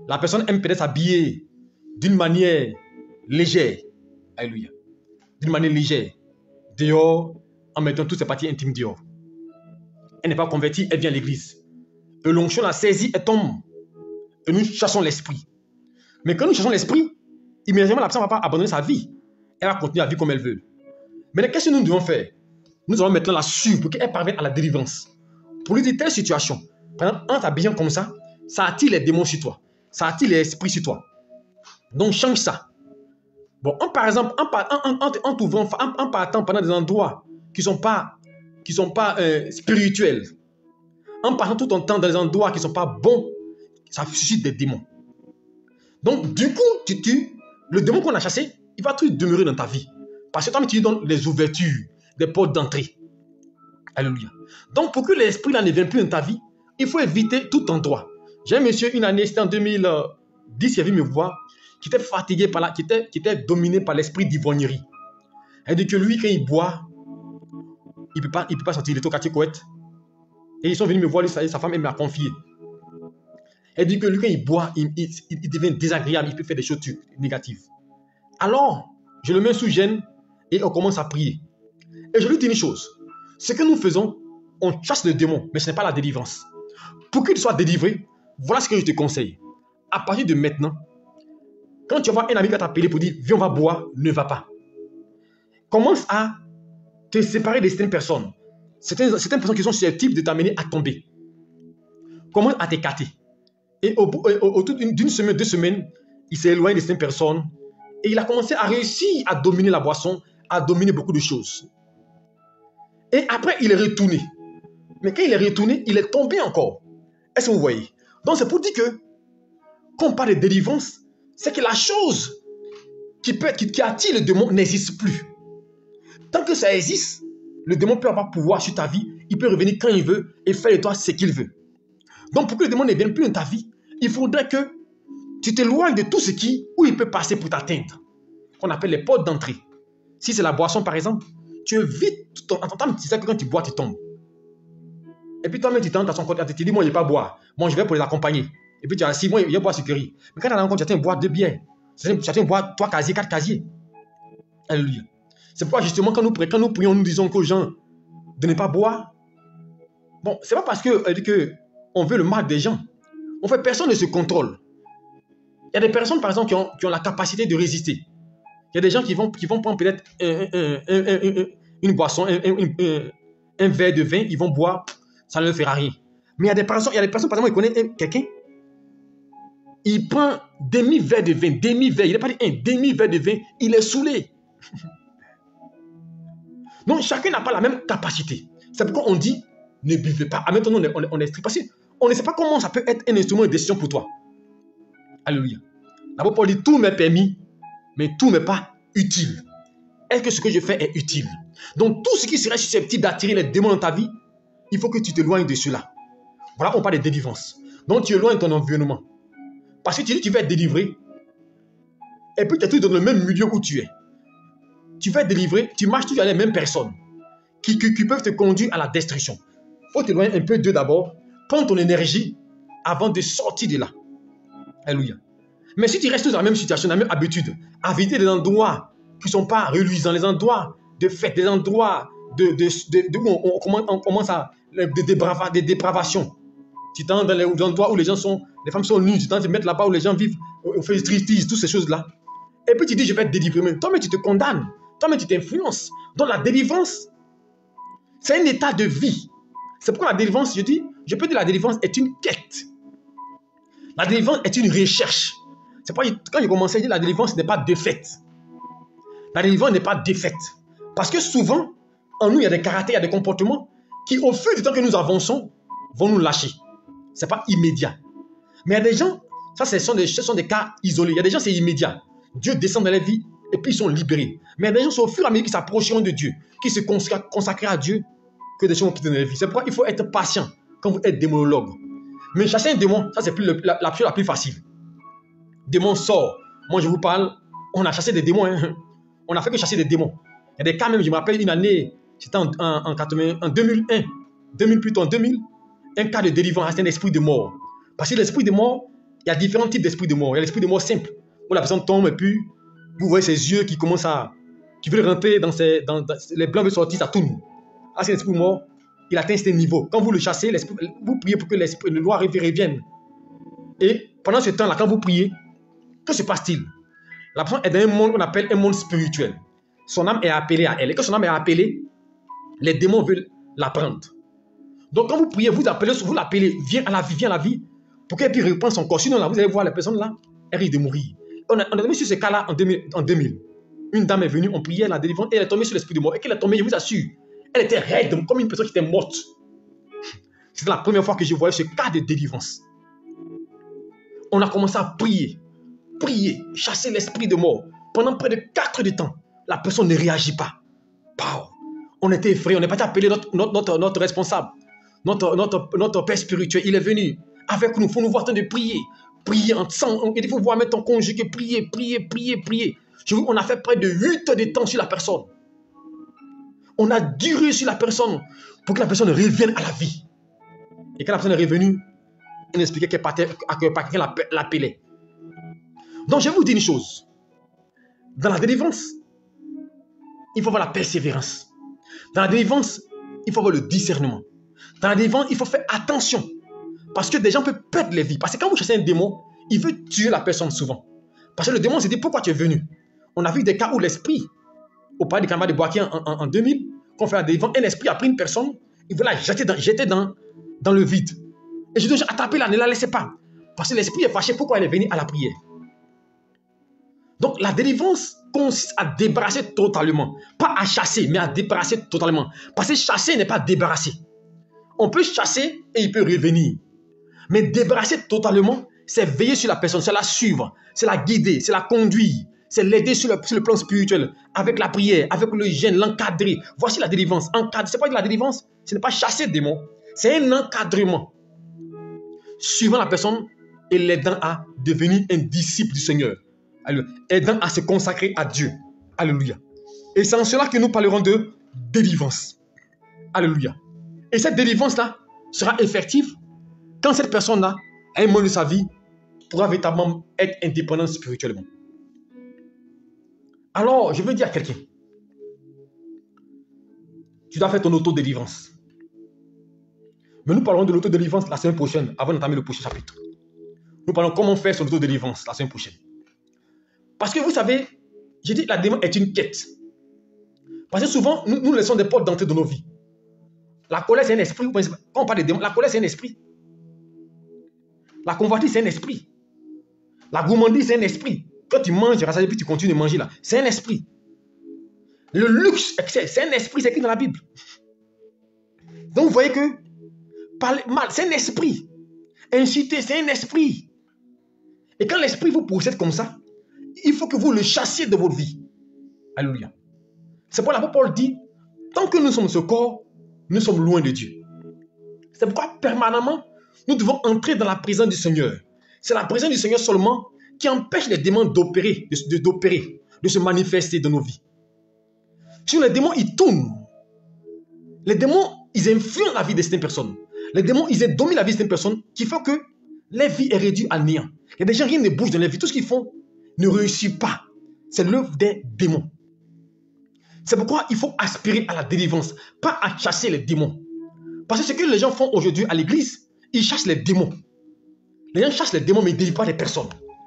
B: La personne aime peut-être s'habiller d'une manière légère. Alléluia. D'une manière légère. Dehors, en mettant toutes ses parties intimes dehors. Elle n'est pas convertie, elle vient à l'église. Et l'onction la saisit, elle tombe. Et nous chassons l'esprit. Mais quand nous chassons l'esprit, immédiatement la personne ne va pas abandonner sa vie. Elle va continuer à vivre comme elle veut. Mais qu'est-ce que nous devons faire? Nous allons maintenant la suivre pour qu'elle parvienne à la délivrance. Pour lui dire telle situation, par exemple, en t'habillant comme ça, ça attire les démons sur toi. Ça attire les esprits sur toi. Donc change ça. Bon, en, par exemple, en, en, en, en, t'ouvrant, en, en partant pendant des endroits qui ne sont pas, qui sont pas euh, spirituels, en passant tout ton temps dans des endroits qui ne sont pas bons, ça suscite des démons. Donc, du coup, tu, tu, le démon qu'on a chassé, il va toujours demeurer dans ta vie. Parce que toi, tu lui donnes les ouvertures, des portes d'entrée. Alléluia. Donc, pour que l'esprit là ne vienne plus dans ta vie, il faut éviter tout endroit. J'ai un monsieur, une année, c'était en deux mille dix, il est venu me voir, qui était fatigué par là, qui était, qui était dominé par l'esprit d'ivrognerie. Elle dit que lui, quand il boit, il ne peut pas, il peut pas sortir, il est au quartier Couette. Et ils sont venus me voir, lui, sa, sa femme, elle m'a confié. Elle dit que lui, quand il boit, il, il, il devient désagréable, il peut faire des choses négatives. Alors, je le mets sous gêne et on commence à prier. Et je lui dis une chose. Ce que nous faisons, on chasse le démon, mais ce n'est pas la délivrance. Pour qu'il soit délivré, voilà ce que je te conseille. À partir de maintenant, quand tu vas voir un ami qui va t'appeler pour dire « Viens, on va boire », ne va pas. Commence à te séparer de certaines personnes. Certaines, certaines personnes qui sont susceptibles de t'amener à tomber. Commence à t'écarter. Et au bout d'une semaine, deux semaines, il s'est éloigné de certaines personnes et il a commencé à réussir à dominer la boisson, à dominer beaucoup de choses. Et après, il est retourné. Mais quand il est retourné, il est tombé encore. Est-ce que vous voyez? Donc, c'est pour dire que, quand on parle de délivrance, c'est que la chose qui, peut, qui, qui attire le démon n'existe plus. Tant que ça existe, le démon peut avoir pouvoir sur ta vie. Il peut revenir quand il veut et faire de toi ce qu'il veut. Donc, pour que le démon ne vienne plus dans ta vie, il faudrait que tu t'éloignes de tout ce qui, où il peut passer pour t'atteindre. Qu'on appelle les portes d'entrée. Si c'est la boisson, par exemple, tu évites, en t'entendant, tu sais que quand tu bois, tu tombes. Et puis toi-même, tu tentes à son côté, tu te dis, moi, je ne vais pas boire. Moi, je vais pour les accompagner. Et puis tu as assis, moi, je vais boire sucrerie. Mais quand tu as rencontré, tu as une boîte de bière. Tu as une boîte, trois casiers, quatre casiers. Alléluia. C'est pourquoi, justement, quand nous, quand nous prions, nous disons aux gens de ne pas boire. Bon, ce n'est pas parce que, que on veut le mal des gens. En fait, personne ne se contrôle. Il y a des personnes, par exemple, qui ont, qui ont la capacité de résister. Il y a des gens qui vont, qui vont prendre peut-être un, un, un, un, une boisson, un, un, un, un verre de vin, ils vont boire, ça ne leur fera rien. Mais il y a des personnes, il y a des personnes par exemple, ils connaissent quelqu'un, il prend demi-verre de vin, demi-verre, il n'a pas dit un demi-verre de vin, il est saoulé. Donc, chacun n'a pas la même capacité. C'est pourquoi on dit, ne buvez pas. Ah, maintenant, on est, on est, on est strict. Parce qu'on ne sait pas comment ça peut être un instrument de décision pour toi. Alléluia. D'abord, Paul dit, tout m'est permis, mais tout n'est pas utile. Est-ce que ce que je fais est utile? Donc, tout ce qui serait susceptible d'attirer les démons dans ta vie, il faut que tu t'éloignes de cela. Voilà, on parle de délivrance. Donc, tu éloignes ton environnement. Parce que tu dis que tu vas être délivré, et puis tu es toujours dans le même milieu où tu es. Tu vas être délivré, tu marches toujours avec les mêmes personnes qui, qui, qui peuvent te conduire à la destruction. Il faut t'éloigner un peu d'eux d'abord, prendre ton énergie avant de sortir de là. Alléluia. Mais si tu restes dans la même situation, dans la même habitude, à éviter les endroits qui ne sont pas reluisants, les endroits de fête, des endroits de, de, de, de où on, on, on commence à des déprava, de dépravations. Tu t'en dans les endroits où les gens sont, les femmes sont nues, tu t'en te mettre là-bas où les gens vivent, on fait striptease, toutes ces choses-là. Et puis tu dis, je vais te délivrer. Mais toi-même, tu te condamnes. Toi-même, tu t'influences. Donc la délivrance, c'est un état de vie. C'est pourquoi la délivrance, je dis, je peux dire la délivrance est une quête. La délivrance est une recherche. C'est pourquoi quand j'ai commencé à dire la délivrance n'est pas défaite. La délivrance n'est pas défaite. Parce que souvent, en nous, il y a des caractères, il y a des comportements qui, au fur et à mesure que nous avançons, vont nous lâcher. Ce n'est pas immédiat. Mais il y a des gens, ça ce sont des, ce sont des cas isolés. Il y a des gens, c'est immédiat. Dieu descend dans leur vie et puis ils sont libérés. Mais il y a des gens, c'est au fur et à mesure qu'ils s'approcheront de Dieu, qui se consacrent à Dieu, que des gens vont quitter dans leur vie. C'est pourquoi il faut être patient quand vous êtes démonologue. Mais chasser un démon, ça c'est la, la chose la plus facile. Démon sort. Moi je vous parle, on a chassé des démons. Hein. On a fait que chasser des démons. Il y a des cas même, je me rappelle une année, c'était en, en, en, en deux mille un, deux mille plutôt en deux mille, un cas de délivrance, c'était un esprit de mort. Parce que l'esprit de mort, il y a différents types d'esprits de mort. Il y a l'esprit de mort simple, où la personne tombe et puis vous voyez ses yeux qui commencent à... qui veulent rentrer dans ses... Dans, dans, les blancs veulent sortir, ça tourne. Ah, c'est l'esprit mort. Il atteint ce niveau. Quand vous le chassez, vous priez pour que l'esprit, le noir revienne. Et pendant ce temps-là, quand vous priez, que se passe-t-il? La personne est dans un monde qu'on appelle un monde spirituel. Son âme est appelée à elle. Et quand son âme est appelée, les démons veulent la prendre. Donc quand vous priez, vous appelez, vous l'appelez, viens à la vie, viens à la vie, pour qu'elle puisse reprendre son corps. Sinon, là, vous allez voir, la personne là, elle risque de mourir. On a, on a vu sur ce cas-là en deux mille, en deux mille. Une dame est venue, on priait, elle a délivré, et elle est tombée sur l'esprit de mort. Et qu'elle est tombée, je vous assure, elle était raide, comme une personne qui était morte. C'était la première fois que je voyais ce cas de délivrance. On a commencé à prier, prier, chasser l'esprit de mort. Pendant près de quatre heures de temps, la personne ne réagit pas. Pow. On était effrayés, on n'est pas appelé notre, notre, notre, notre responsable, notre, notre, notre père spirituel. Il est venu avec nous, il faut nous voir en train de prier. Prier en sang, il faut voir mettre ton conjugué, prier, prier, prier, prier. Je vous, on a fait près de huit heures de temps sur la personne. On a duré sur la personne pour que la personne revienne à la vie. Et quand la personne est revenue, elle expliquait qu'elle partait, à quelqu'un l'appelait. Donc je vais vous dire une chose. Dans la délivrance, il faut avoir la persévérance. Dans la délivrance, il faut avoir le discernement. Dans la délivrance, il faut faire attention. Parce que des gens peuvent perdre les vies. Parce que quand vous chassez un démon, il veut tuer la personne souvent. Parce que le démon se dit pourquoi tu es venu. On a vu des cas où l'esprit, au palais de Kamba de Boaké en, en, en deux mille, qu'on fait la délivrance, un esprit a pris une personne, il veut la jeter dans, jeter dans, dans le vide. Et je dis, attrapez-la, ne la laissez pas. Parce que l'esprit est fâché, pourquoi elle est venue à la prière. Donc la délivrance consiste à débarrasser totalement. Pas à chasser, mais à débarrasser totalement. Parce que chasser n'est pas débarrasser. On peut chasser et il peut revenir. Mais débarrasser totalement, c'est veiller sur la personne, c'est la suivre, c'est la guider, c'est la conduire, c'est l'aider sur le, sur le plan spirituel, avec la prière, avec le jeûne, l'encadrer. Voici la délivrance. Encadre. C'est pas de la délivrance, ce n'est pas chasser des démons, c'est un encadrement. Suivant la personne et l'aidant à devenir un disciple du Seigneur. Alléluia. Aidant à se consacrer à Dieu. Alléluia. Et c'est en cela que nous parlerons de délivrance. Alléluia. Et cette délivrance-là sera effective quand cette personne-là, à un moment de sa vie, pourra véritablement être indépendante spirituellement. Alors, je veux dire à quelqu'un, tu dois faire ton auto-délivrance. Mais nous parlerons de l'autodélivrance la semaine prochaine, avant d'entamer le prochain chapitre. Nous parlons comment faire son autodélivrance la semaine prochaine. Parce que vous savez, j'ai dit que la délivrance est une quête. Parce que souvent, nous, nous laissons des portes d'entrée dans nos vies. La colère, c'est un esprit. Quand on parle de démon, la colère, c'est un esprit. La convoitise, c'est un esprit. La gourmandise, c'est un esprit. Quand tu manges, et puis tu continues de manger là, c'est un esprit. Le luxe, c'est un esprit, c'est écrit dans la Bible. Donc vous voyez que parler mal, c'est un esprit. Inciter, c'est un esprit. Et quand l'esprit vous possède comme ça, il faut que vous le chassiez de votre vie. Alléluia. C'est pourquoi l'apôtre Paul dit, tant que nous sommes ce corps, nous sommes loin de Dieu. C'est pourquoi permanemment, nous devons entrer dans la présence du Seigneur. C'est la présence du Seigneur seulement qui empêche les démons d'opérer, de, d'opérer, de se manifester dans nos vies. Si les démons, ils tournent. Les démons, ils influencent la vie de certaines personnes. Les démons, ils dominent la vie de certaines personnes qui font que leur vie est réduite à néant. Il y a des gens qui ne bougent dans leur vie. Tout ce qu'ils font ne réussit pas. C'est l'œuvre des démons. C'est pourquoi il faut aspirer à la délivrance, pas à chasser les démons. Parce que ce que les gens font aujourd'hui à l'église, ils chassent les démons. Les gens chassent les démons, mais ils ne délivrent pas les personnes.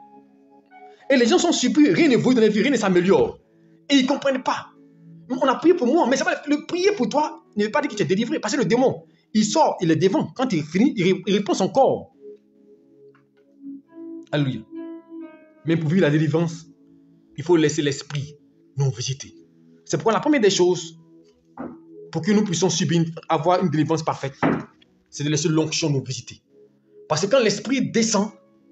B: Et les gens sont surpris, rien ne vaut dans la vie, rien ne s'améliore. Et ils ne comprennent pas. On a prié pour moi, mais ça va, le prier pour toi ne veut pas dire que tu es délivré. Parce que le démon, il sort, il est devant. Quand il finit, il, il répond son corps. Alléluia. Mais pour vivre la délivrance, il faut laisser l'esprit nous visiter. C'est pourquoi la première des choses, pour que nous puissions subir, avoir une délivrance parfaite, c'est de laisser l'onction nous visiter. Parce que quand l'esprit descend,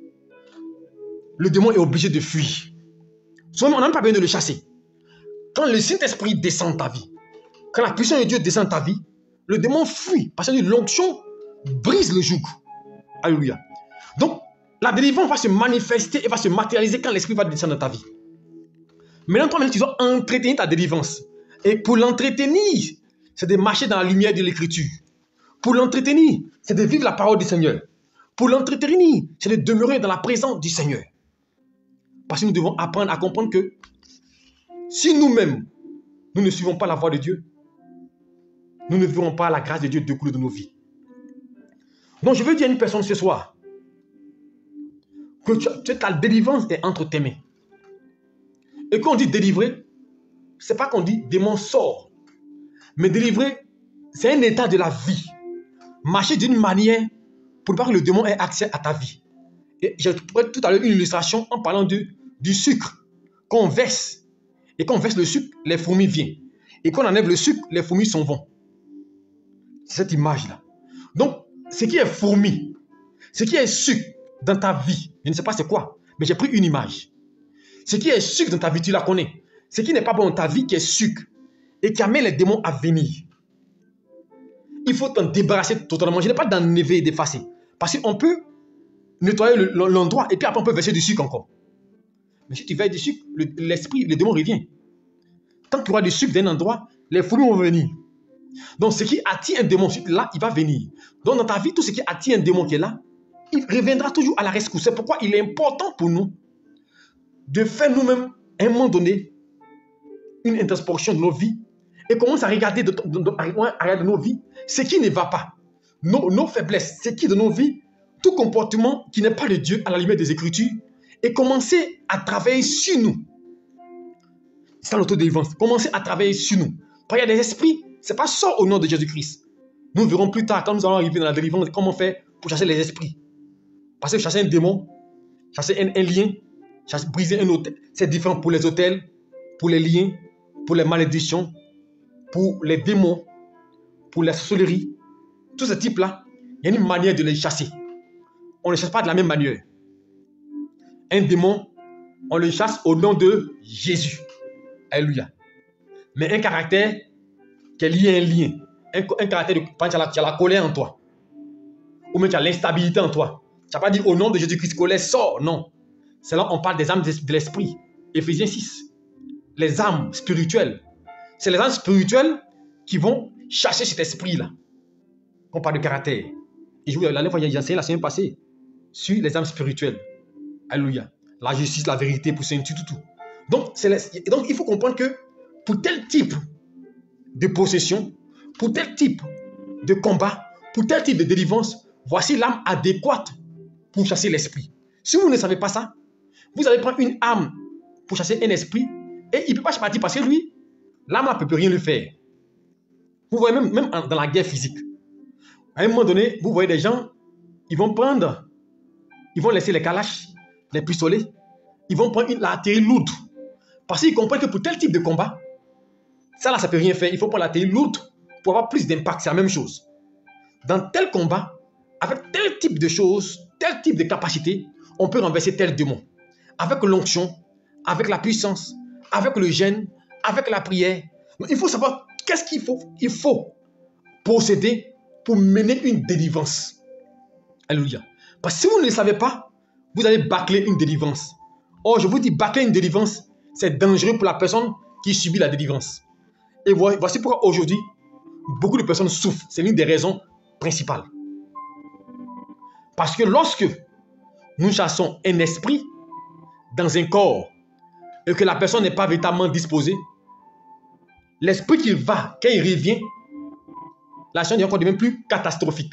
B: le démon est obligé de fuir. Souvent, on n'a même pas besoin de le chasser. Quand le Saint-Esprit descend dans ta vie, quand la puissance de Dieu descend dans ta vie, le démon fuit. Parce que l'onction brise le joug. Alléluia. Donc, la délivrance va se manifester et va se matérialiser quand l'Esprit va descendre dans ta vie. Maintenant, toi, tu dois entretenir ta délivrance. Et pour l'entretenir, c'est de marcher dans la lumière de l'Écriture. Pour l'entretenir, c'est de vivre la parole du Seigneur. pour l'entretenir, c'est de demeurer dans la présence du Seigneur. Parce que nous devons apprendre à comprendre que si nous-mêmes, nous ne suivons pas la voie de Dieu, nous ne verrons pas la grâce de Dieu découler de nos vies. Donc je veux dire à une personne ce soir que tu, tu, ta délivrance est entre tes mains. Et quand on dit délivrer, ce n'est pas qu'on dit démon sort. Mais délivrer, c'est un état de la vie. Marcher d'une manière pour ne pas que le démon ait accès à ta vie. Et j'ai tout à l'heure une illustration en parlant de, du sucre. Quand on verse, et quand on verse le sucre, les fourmis viennent. Et quand on enlève le sucre, les fourmis s'en vont. C'est cette image-là. Donc, ce qui est fourmi, ce qui est sucre dans ta vie, je ne sais pas c'est quoi, mais j'ai pris une image. Ce qui est sucre dans ta vie, tu la connais. Ce qui n'est pas bon dans ta vie, qui est sucre, et qui amène les démons à venir. Il faut t'en débarrasser totalement. Je n'ai pas d'enlever et d'effacer. Parce qu'on peut nettoyer l'endroit et puis après on peut verser du sucre encore. Mais si tu verses du sucre, l'esprit, le, le démon revient. Tant qu'il y aura du sucre d'un endroit, les fourmis vont venir. Donc ce qui attire un démon, là, il va venir. Donc dans ta vie, tout ce qui attire un démon qui est là, il reviendra toujours à la rescousse. C'est pourquoi il est important pour nous de faire nous-mêmes, à un moment donné, une introspection de nos vies et commencer à regarder de, de, de, à regarder nos vies ce qui ne va pas, nos, nos faiblesses, ce qui est de nos vies, tout comportement qui n'est pas de Dieu à la limite des Écritures, et commencer à travailler sur nous. C'est ça l'autodélivrance. Commencer à travailler sur nous. Parce qu'il y a des esprits, ce n'est pas ça au nom de Jésus-Christ. Nous verrons plus tard, quand nous allons arriver dans la délivrance, comment faire pour chasser les esprits. Parce que chasser un démon, chasser un, un lien, chasser, briser un hôtel, c'est différent pour les hôtels, pour les liens, pour les malédictions, pour les démons, pour la sorcellerie. Tous ces types-là, il y a une manière de les chasser. On ne les chasse pas de la même manière. Un démon, on le chasse au nom de Jésus. Alléluia. Mais un caractère qui est lié à un lien, un, un caractère de... Tu as, la, tu as la colère en toi, ou même tu as l'instabilité en toi. Tu n'as pas dit au nom de Jésus-Christ, colère, sort. Non. C'est là on parle des âmes de l'esprit. Éphésiens six. Les âmes spirituelles. C'est les âmes spirituelles qui vont chasser cet esprit-là. On parle de caractère. Et je vous l'année fois, j'ai enseigné la semaine passée sur les âmes spirituelles. Alléluia. La justice, la vérité, pour c'est tout, tout, tout. Donc, les... donc, il faut comprendre que pour tel type de possession, pour tel type de combat, pour tel type de délivrance, voici l'âme adéquate pour chasser l'esprit. Si vous ne savez pas ça, vous allez prendre une âme pour chasser un esprit et il ne peut pas partir parce que lui, l'âme ne peut rien lui faire. Vous voyez, même, même dans la guerre physique, à un moment donné, vous voyez des gens, ils vont prendre, ils vont laisser les calaches, les pistolets, ils vont prendre une l'artillerie lourde. Parce qu'ils comprennent que pour tel type de combat, ça là, ça ne peut rien faire. Il faut prendre l'artillerie lourde pour avoir plus d'impact. C'est la même chose. Dans tel combat, avec tel type de choses, tel type de capacité, on peut renverser tel démon. Avec l'onction, avec la puissance, avec le jeûne, avec la prière. Donc, il faut savoir qu'est-ce qu'il faut, il faut posséder pour mener une délivrance. Alléluia. Parce que si vous ne le savez pas, vous allez bâcler une délivrance. Or, je vous dis, bâcler une délivrance, c'est dangereux pour la personne qui subit la délivrance. Et voici pourquoi aujourd'hui, beaucoup de personnes souffrent. C'est l'une des raisons principales. Parce que lorsque nous chassons un esprit dans un corps et que la personne n'est pas véritablement disposée, l'esprit qui va, quand il revient, la chose est encore devient plus catastrophique,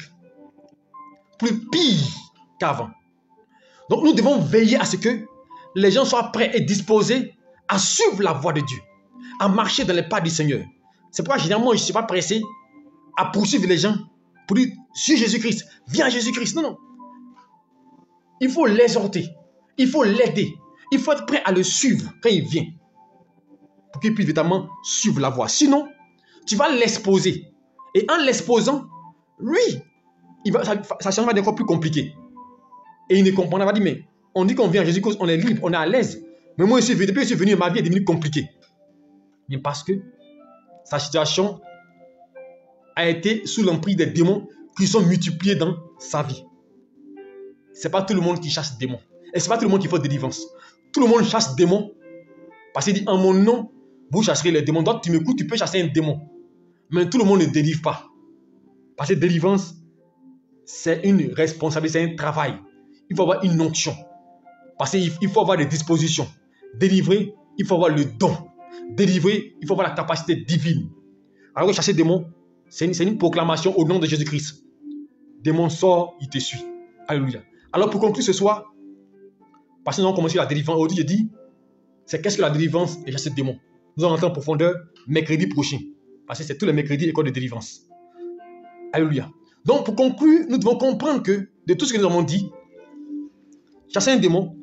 B: plus pire qu'avant. Donc nous devons veiller à ce que les gens soient prêts et disposés à suivre la voie de Dieu, à marcher dans les pas du Seigneur. C'est pourquoi généralement je ne suis pas pressé à poursuivre les gens pour dire, suis Jésus-Christ, viens à Jésus-Christ. Non, non. Il faut l'exhorter, il faut l'aider, il faut être prêt à le suivre quand il vient, pour qu'il puisse véritablement suivre la voie. Sinon, tu vas l'exposer. Et en l'exposant, lui, il va, sa, sa situation va être encore plus compliquée. Et il ne comprendra pas. Il va dire, mais on dit qu'on vient à Jésus-Christ, on est libre, on est à l'aise. Mais moi, je suis, depuis que je suis venu, ma vie est devenue compliquée. Mais parce que sa situation a été sous l'emprise des démons qui sont multipliés dans sa vie. Ce n'est pas tout le monde qui chasse démons. Et ce n'est pas tout le monde qui fait délivrance. Tout le monde chasse démons. Parce qu'il dit, en mon nom, vous chasserez les démons. Donc, tu m'écoutes, tu peux chasser un démon. Mais tout le monde ne délivre pas. Parce que délivrance, c'est une responsabilité, c'est un travail. Il faut avoir une onction. Parce qu'il faut avoir des dispositions. Délivrer, il faut avoir le don. Délivrer, il faut avoir la capacité divine. Alors que chasser démon, c'est une, une proclamation au nom de Jésus-Christ. Démon sort, il te suit. Alléluia. Alors pour conclure ce soir, parce que nous avons commencé la délivrance. Aujourd'hui, je dis, c'est qu'est-ce que la délivrance et chasser démon. Nous allons rentrer en profondeur mercredi prochain. Parce que c'est tous les mercredis école de délivrance. Alléluia. Donc pour conclure, nous devons comprendre que de tout ce que nous avons dit, chasser un démon,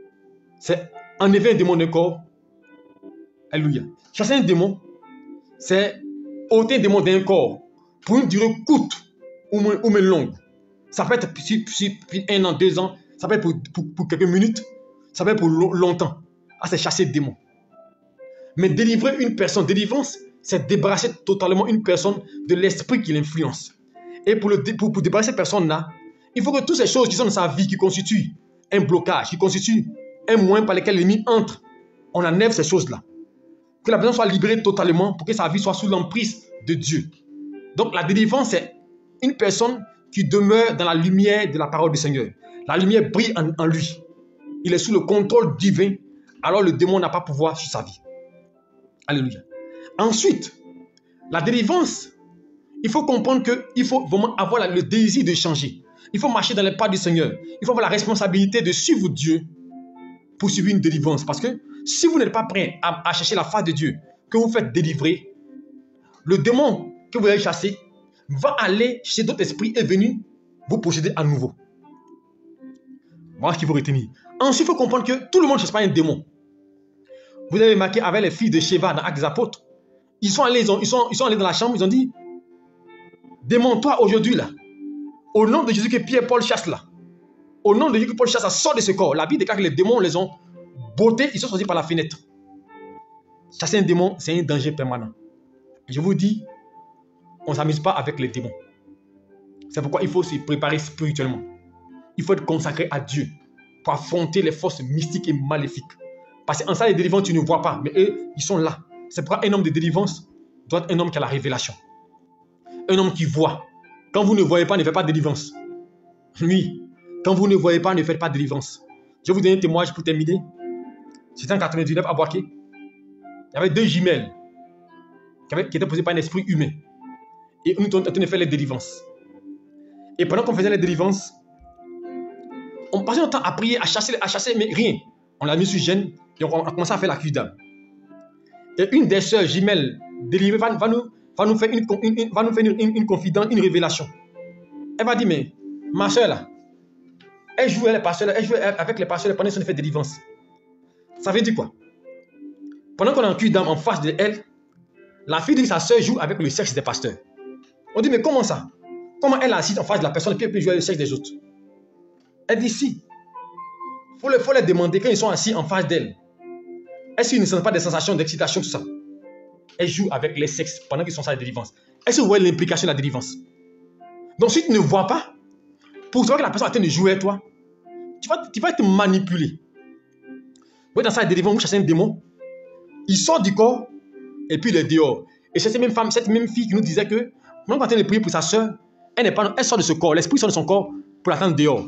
B: c'est enlever un démon d'un corps. Alléluia. Chasser un démon, c'est ôter un démon d'un corps pour une durée courte ou moins, ou moins longue. Ça peut être sur, sur un an, deux ans, ça peut être pour, pour, pour quelques minutes, ça peut être pour longtemps. Ah, c'est chasser le démon. Mais délivrer une personne, délivrance, c'est débarrasser totalement une personne de l'esprit qui l'influence. Et pour, le, pour, pour débarrasser cette personne-là, il faut que toutes ces choses qui sont dans sa vie, qui constituent un blocage, qui constituent un moyen par lequel l'ennemi entre, on enlève ces choses-là. Que la personne soit libérée totalement pour que sa vie soit sous l'emprise de Dieu. Donc la délivrance, c'est une personne qui demeure dans la lumière de la parole du Seigneur. La lumière brille en, en lui. Il est sous le contrôle divin, alors le démon n'a pas pouvoir sur sa vie. Alléluia. Ensuite, la délivrance, il faut comprendre qu'il faut vraiment avoir le désir de changer. Il faut marcher dans les pas du Seigneur. Il faut avoir la responsabilité de suivre Dieu pour suivre une délivrance. Parce que si vous n'êtes pas prêt à, à chercher la face de Dieu, que vous faites délivrer, le démon que vous allez chasser va aller chez d'autres esprits et venir vous posséder à nouveau. Voilà ce qu'il faut retenir. Ensuite, il faut comprendre que tout le monde ne chasse pas un démon. Vous avez remarqué avec les filles de Sheva dans Actes des Apôtres, ils sont allés, ils, ont, ils, sont, ils sont allés dans la chambre, ils ont dit, démon-toi aujourd'hui là, au nom de Jésus que Pierre et Paul chassent là, au nom de Jésus que Paul chasse, ça sort de ce corps. La Bible déclare que les démons les ont bottés, ils sont sortis par la fenêtre. Chasser un démon, c'est un danger permanent. Je vous dis, on ne s'amuse pas avec les démons. C'est pourquoi il faut se préparer spirituellement. Il faut être consacré à Dieu pour affronter les forces mystiques et maléfiques. Parce qu'en ça, les délivrances, tu ne vois pas, mais eux, ils sont là. C'est pourquoi un homme de délivrance doit être un homme qui a la révélation. Un homme qui voit. Quand vous ne voyez pas, ne faites pas de délivrance. Oui. Quand vous ne voyez pas, ne faites pas de délivrance. Je vais vous donner un témoignage pour terminer. C'était en quatre-vingt-dix-neuf à Boaké. Il y avait deux jumelles qui, avaient, qui étaient posées par un esprit humain. Et nous étions en train de faire les délivrances. Et pendant qu'on faisait les délivrances, on passait notre temps à prier, à chasser, à chasser, mais rien. On l'a mis sur gêne et on a commencé à faire la cuisse d'âme. Et une des sœurs jumelles délivrées va, va, nous, va nous faire, une, une, va nous faire une, une, une confidence, une révélation. Elle va dire, mais ma sœur là, elle jouait, les pasteurs, elle jouait avec les pasteurs pendant qu'on fait des délivrances. Ça veut dire quoi? Pendant qu'on a un cuisse d'âme en face de elle, la fille dit que sa sœur joue avec le sexe des pasteurs. On dit, mais comment ça? Comment elle assise en face de la personne et puis elle peut jouer avec le sexe des autres? Elle dit, si. Il faut, faut les demander quand ils sont assis en face d'elle. Est-ce qu'ils ne sentent pas des sensations d'excitation, tout ça? Elle joue avec les sexes pendant qu'ils sont sur la délivrance. Est-ce que vous voyez l'implication de la délivrance? Donc, si tu ne vois pas, pour savoir que la personne est en train de jouer avec toi, tu vas, tu vas être manipulé. Vous voyez, dans sa délivrance, vous chassez un démon, il sort du corps et puis il est dehors. Et c'est cette même femme, cette même fille qui nous disait que, quand on est en train de prier pour sa soeur, elle n'est pas, elle sort de ce corps, l'esprit sort de son corps pour l'attendre dehors.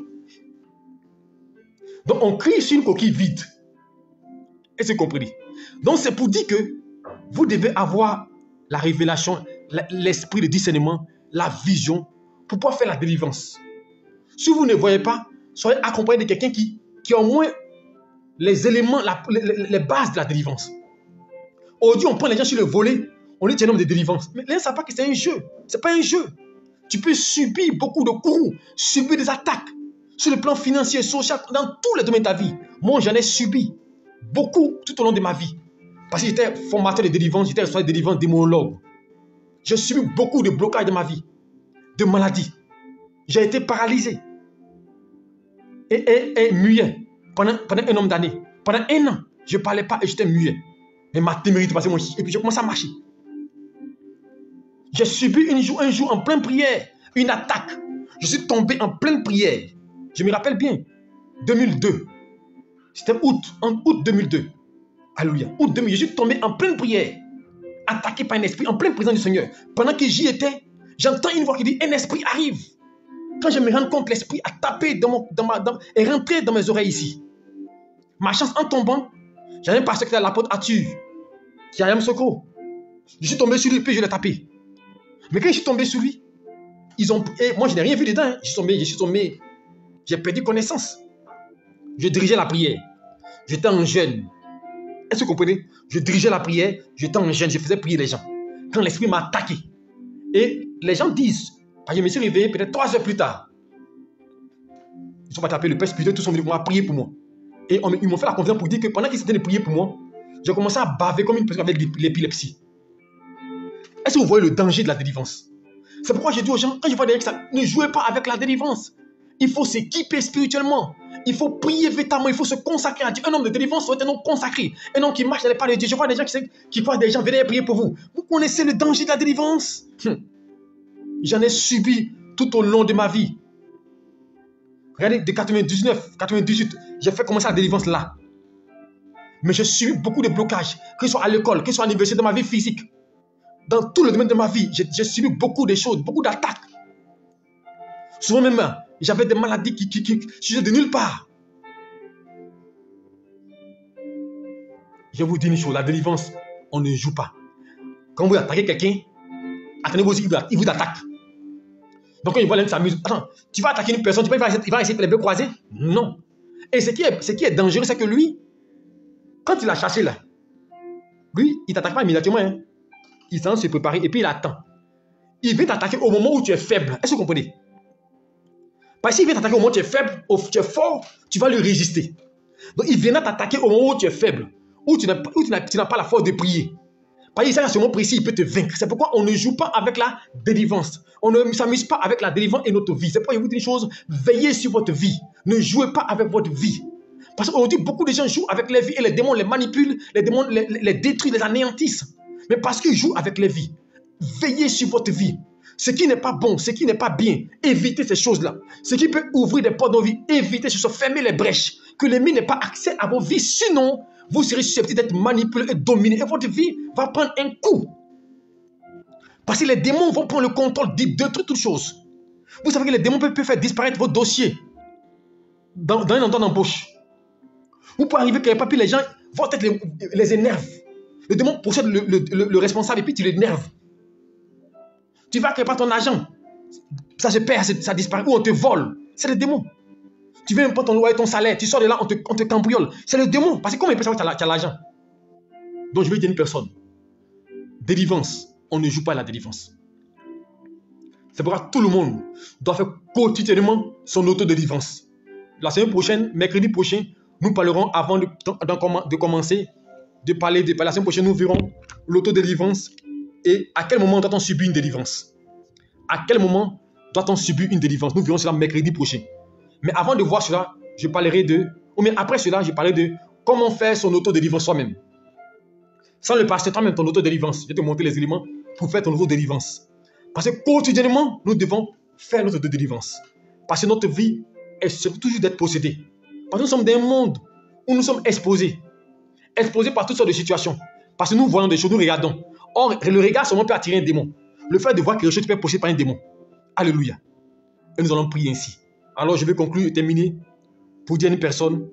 B: Donc, on crie sur une coquille vide. Et c'est compris. Donc, c'est pour dire que vous devez avoir la révélation, l'esprit de discernement, la vision pour pouvoir faire la délivrance. Si vous ne voyez pas, soyez accompagné de quelqu'un qui, qui a au moins les éléments, la, les, les bases de la délivrance. Aujourd'hui, on prend les gens sur le volet, on dit que c'est un homme de délivrance. Mais les gens ne savent pas que c'est un jeu. Ce n'est pas un jeu. Tu peux subir beaucoup de coups, subir des attaques. Sur le plan financier, social, dans tous les domaines de ta vie. Moi, j'en ai subi beaucoup tout au long de ma vie. Parce que j'étais formateur de délivrance, j'étais responsable de délivrance, démonologue. J'ai subi beaucoup de blocages de ma vie, de maladies. J'ai été paralysé et, et, et muet pendant, pendant un nombre d'années. Pendant un an, je ne parlais pas et j'étais muet. Mais ma témérité passait mon chi. Et puis, j'ai commencé à marcher. J'ai subi une jour, un jour en pleine prière, une attaque. Je suis tombé en pleine prière. Je me rappelle bien, deux mille deux. C'était août, en août deux mille deux. Alléluia. Août deux mille deux, je suis tombé en pleine prière, attaqué par un esprit, en pleine présence du Seigneur. Pendant que j'y étais, j'entends une voix qui dit, un esprit arrive. Quand je me rends compte, l'esprit a tapé dans mon, dans ma, dans, est rentré dans mes oreilles ici. Ma chance en tombant, j'avais un pasteur qui était à la porte Arthur, qui a me secours. Je suis tombé sur lui, puis je l'ai tapé. Mais quand je suis tombé sur lui, ils ont, et moi je n'ai rien vu dedans. Hein. Je suis tombé, je suis tombé, j'ai perdu connaissance. Je dirigeais la prière. J'étais en jeûne. Est-ce que vous comprenez? Je dirigeais la prière, j'étais en jeûne, je faisais prier les gens. Quand l'esprit m'a attaqué, et les gens disent, je me suis réveillé peut-être trois heures plus tard. Ils sont pas tapés le Père spirituel, tous sont venus prier pour moi. Et on, ils m'ont fait la confiance pour dire que pendant qu'ils étaient de prier pour moi, j'ai commencé à baver comme une personne avec l'épilepsie. Est-ce que vous voyez le danger de la délivrance? C'est pourquoi je dis aux gens, quand je vois des gens, ne jouez pas avec la délivrance. Il faut s'équiper spirituellement. Il faut prier véritablement, il faut se consacrer à Dieu. Un homme de délivrance doit être un homme consacré. Un homme qui marche dans les pas de Dieu. Je vois des gens qui, qui voient des gens venir prier pour vous. Vous connaissez le danger de la délivrance? hum. J'en ai subi tout au long de ma vie. Regardez, de quatre-vingt-dix-neuf, quatre-vingt-dix-huit, j'ai fait commencer la délivrance là. Mais j'ai subi beaucoup de blocages, que ce soit à l'école, que ce soit à l'université, dans ma vie physique. Dans tout le domaine de ma vie, j'ai subi beaucoup de choses, beaucoup d'attaques. Souvent même, j'avais des maladies qui, qui, qui, qui de nulle part. Je vous dis une chose, la délivrance, on ne joue pas. Quand vous attaquez quelqu'un, attendez-vous aussi, il vous attaque. Donc quand il voit l'un s'amuse, attends, tu vas attaquer une personne, tu vas, il va essayer de les deux croiser? Non. Et ce qui est, ce qui est dangereux, c'est que lui, quand il a chassé là, lui, il ne t'attaque pas immédiatement. Hein. Il s'en se préparer et puis il attend. Il vient t'attaquer au moment où tu es faible. Est-ce que vous comprenez? Parce qu'il vient t'attaquer au moment où tu es faible, où tu es fort, tu vas lui résister. Donc il viendra t'attaquer au moment où tu es faible, où tu n'as pas la force de prier. Parce qu'il sait qu'à ce moment précis, il peut te vaincre. C'est pourquoi on ne joue pas avec la délivrance. On ne s'amuse pas avec la délivrance et notre vie. C'est pourquoi je vous dis une chose, veillez sur votre vie. Ne jouez pas avec votre vie. Parce qu'aujourd'hui, beaucoup de gens jouent avec les vies et les démons les manipulent, les démons les, les, les détruisent, les anéantissent. Mais parce qu'ils jouent avec les vies. Veillez sur votre vie. Ce qui n'est pas bon, ce qui n'est pas bien, évitez ces choses-là. Ce qui peut ouvrir des portes de vie, évitez ce soit fermer les brèches. Que l'ennemi n'ait pas accès à vos vies. Sinon, vous serez susceptible d'être manipulé et dominé. Et votre vie va prendre un coup. Parce que les démons vont prendre le contrôle de détruire toutes choses. Vous savez que les démons peuvent faire disparaître votre dossier dans, dans un endroit d'embauche. Vous pouvez arriver quelque part, puis les gens vont peut-être les, les énervent. Le démon possède le, le, le, le responsable et puis tu l'énerves. Tu vas quelque part ton argent, ça se perd, ça disparaît, ou on te vole. C'est le démon. Tu viens prendre ton loyer, ton salaire, tu sors de là, on te, on te cambriole. C'est le démon. Parce que comment il peut savoir que tu as l'argent? Donc je vais dire une personne. Délivrance. On ne joue pas à la délivrance. C'est pourquoi tout le monde doit faire quotidiennement son auto-délivrance. La semaine prochaine, mercredi prochain, nous parlerons avant de, de, de commencer de parler de la semaine prochaine, nous verrons l'auto-délivrance et à quel moment doit-on subir une délivrance. À quel moment doit-on subir une délivrance? Nous verrons cela mercredi prochain. Mais avant de voir cela, je parlerai de, ou bien après cela, je parlerai de comment faire son auto-délivrance soi-même. Sans le passer toi-même ton auto-délivrance, je vais te montrer les éléments pour faire ton auto-délivrance. Parce que quotidiennement, nous devons faire notre auto-délivrance. Parce que notre vie est toujours d'être possédée. Parce que nous sommes dans un monde où nous sommes exposés. Exposés par toutes sortes de situations. Parce que nous voyons des choses, nous regardons. Or, le regard seulement peut attirer un démon. Le fait de voir quelque chose peut être possédé par un démon. Alléluia. Et nous allons prier ainsi. Alors, je vais conclure et terminer pour dire à une personne,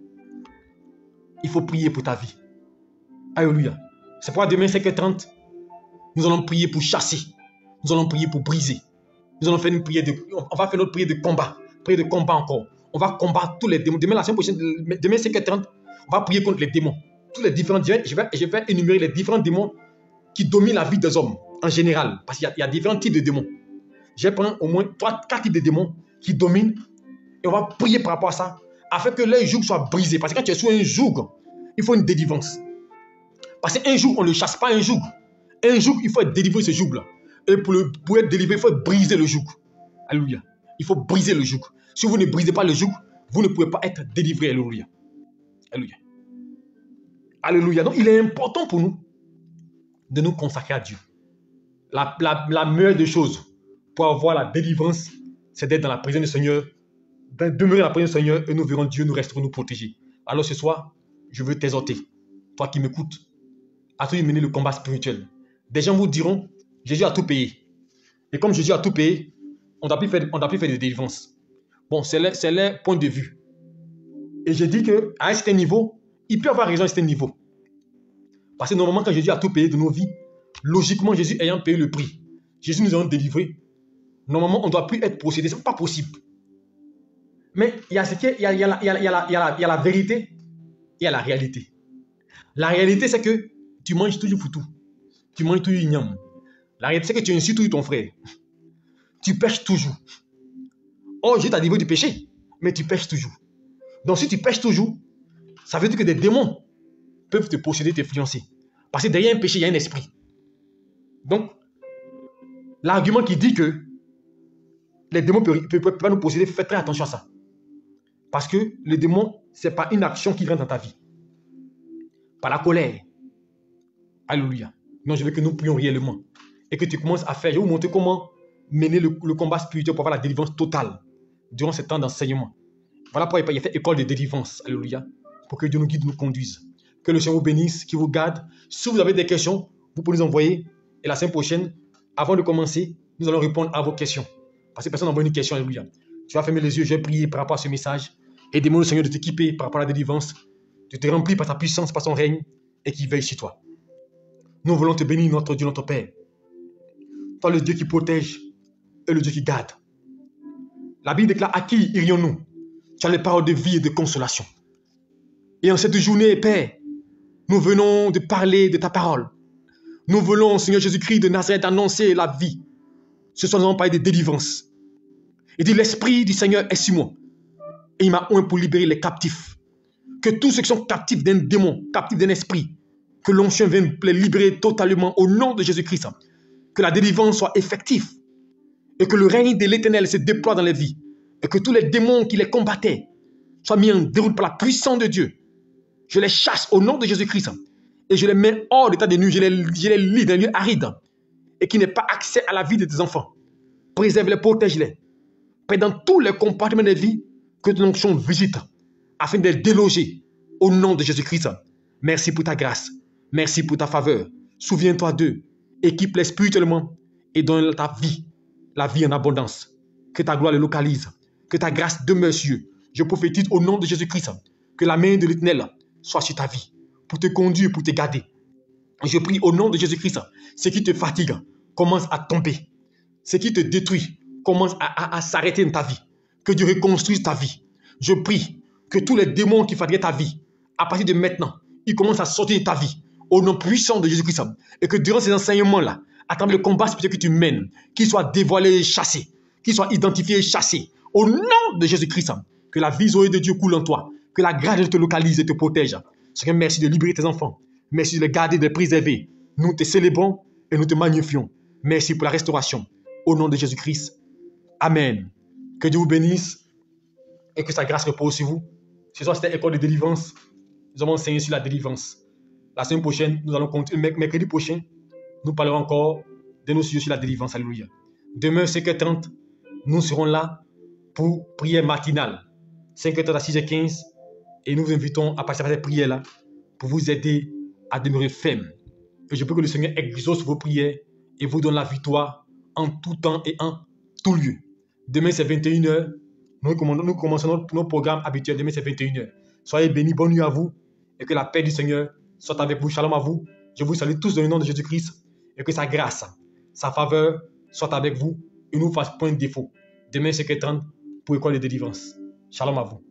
B: il faut prier pour ta vie. Alléluia. C'est pourquoi demain, cinq heures trente, nous allons prier pour chasser. Nous allons prier pour briser. Nous allons faire une prière de, on va faire notre prière de combat. Prière de combat encore. On va combattre tous les démons. Demain, la semaine prochaine, demain, cinq heures trente, on va prier contre les démons. Tous les différents démons. Je vais, je vais énumérer les différents démons qui dominent la vie des hommes en général. Parce qu'il y, y a différents types de démons. Je vais prendre au moins trois, quatre types de démons qui dominent. Et on va prier par rapport à ça, afin que leur joug soit brisé. Parce que quand tu es sous un joug, il faut une délivrance. Parce qu'un joug, on ne le chasse pas un joug. Un joug, il faut être délivré ce joug-là. Et pour, le, pour être délivré, il faut briser le joug. Alléluia. Il faut briser le joug. Si vous ne brisez pas le joug, vous ne pouvez pas être délivré. Alléluia. Alléluia. Alléluia. Donc, il est important pour nous de nous consacrer à Dieu. La, la, la meilleure des choses pour avoir la délivrance, c'est d'être dans la présence du Seigneur, de demeurer dans la présence du Seigneur, et nous verrons Dieu, nous resterons nous protéger. Alors ce soir, je veux t'exhorter, toi qui m'écoutes, à toujours mener le combat spirituel. Des gens vous diront, Jésus a tout payé. Et comme Jésus a tout payé, on n'a plus fait, on n'a plus fait de délivrance. Bon, c'est leur, c'est leur point de vue. Et je dis qu'à un certain niveau, il peut avoir raison à un certain niveau. Parce que normalement, quand Jésus a tout payé de nos vies, logiquement, Jésus ayant payé le prix, Jésus nous a délivrés. Normalement, on ne doit plus être possédé. Ce n'est pas possible. Mais il y a, ce qui est, il y a, il y a, la, il y a, il y a, la, il y a, la, il y a la vérité et il y a la réalité. La réalité, c'est que tu manges toujours foutu. Tu manges toujours igname. La réalité, c'est que tu insultes toujours ton frère. Tu pêches toujours. Oh, Jésus t'a délivré du péché, mais tu pêches toujours. Donc, si tu pêches toujours, ça veut dire que des démons peuvent te posséder, t'influencer. Parce que derrière un péché, il y a un esprit. Donc, l'argument qui dit que les démons ne peuvent, peuvent pas nous posséder, fais très attention à ça. Parce que le démon, ce n'est pas une action qui rentre dans ta vie. Par la colère. Alléluia. Non, je veux que nous prions réellement. Et que tu commences à faire. Je vais vous montrer comment mener le, le combat spirituel pour avoir la délivrance totale durant ce temps d'enseignement. Voilà pourquoi il y a fait école de délivrance. Alléluia. Pour que Dieu nous guide, nous conduise. Que le Seigneur vous bénisse, qu'il vous garde. Si vous avez des questions, vous pouvez nous envoyer. Et la semaine prochaine, avant de commencer, nous allons répondre à vos questions. Parce que personne n'a envoyé une question. Alléluia. Tu vas fermer les yeux, je vais prier par rapport à ce message. Et demande au Seigneur de t'équiper par rapport à la délivrance, de te remplir par sa puissance, par son règne, et qu'il veille sur toi. Nous voulons te bénir, notre Dieu, notre Père. Toi, le Dieu qui protège et le Dieu qui garde. La Bible déclare: à qui irions-nous? Tu as les paroles de vie et de consolation. Et en cette journée, Père, nous venons de parler de ta parole. Nous voulons, Seigneur Jésus-Christ de Nazareth, annoncer la vie. Ce soir, nous allons parler de délivrance. Il dit: l'Esprit du Seigneur est sur moi. Et il m'a oint pour libérer les captifs. Que tous ceux qui sont captifs d'un démon, captifs d'un esprit, que l'onction vienne les libérer totalement au nom de Jésus-Christ. Que la délivrance soit effective. Et que le règne de l'Éternel se déploie dans les vies. Et que tous les démons qui les combattaient soient mis en déroute par la puissance de Dieu. Je les chasse au nom de Jésus-Christ. Et je les mets hors d'état de nuit. Je les, je les lis dans un lieu aride. Et qui n'ait pas accès à la vie de tes enfants. Préserve-les, protège-les. Père, dans tous les compartiments de vie, que ton onction visite. Afin de les déloger au nom de Jésus-Christ. Merci pour ta grâce. Merci pour ta faveur. Souviens-toi d'eux. Équipe-les spirituellement et donne ta vie. La vie en abondance. Que ta gloire les localise. Que ta grâce demeure sur eux. Je prophétise au nom de Jésus-Christ. Que la main de l'Éternel soit sur ta vie. Pour te conduire, pour te garder. Je prie au nom de Jésus-Christ. Ce qui te fatigue commence à tomber. Ce qui te détruit commence à, à, à s'arrêter dans ta vie. Que Dieu reconstruise ta vie. Je prie que tous les démons qui fatiguent ta vie, à partir de maintenant, ils commencent à sortir de ta vie. Au nom puissant de Jésus-Christ. Et que durant ces enseignements-là, à travers le combat spirituel que tu mènes, qu'ils soient dévoilés et chassés. Qu'ils soient identifiés et chassés. Au nom de Jésus-Christ. Que la vision de Dieu coule en toi. Que la grâce de Dieu te localise et te protège. Seigneur, merci de libérer tes enfants. Merci de les garder, de les préserver. Nous te célébrons et nous te magnifions. Merci pour la restauration. Au nom de Jésus-Christ. Amen. Que Dieu vous bénisse et que sa grâce repose sur vous. Ce soir, c'était école de délivrance. Nous avons enseigné sur la délivrance. La semaine prochaine, nous allons continuer. Mercredi prochain, nous parlerons encore de nos sujets sur la délivrance. Alléluia. Demain, cinq heures trente, nous serons là pour prière matinale. cinq heures trente à six heures quinze. Et nous vous invitons à participer à cette prière-là pour vous aider à demeurer ferme. Et je prie que le Seigneur exauce vos prières et vous donne la victoire en tout temps et en tout lieu. Demain, c'est vingt et une heures. Nous, nous commençons notre, notre programme habituel. Demain, c'est vingt et une heures. Soyez bénis, bonne nuit à vous. Et que la paix du Seigneur soit avec vous. Shalom à vous. Je vous salue tous dans le nom de Jésus-Christ. Et que sa grâce, sa faveur soit avec vous et nous fasse point de défaut. Demain, cinq heures trente pour école de délivrance. Shalom à vous.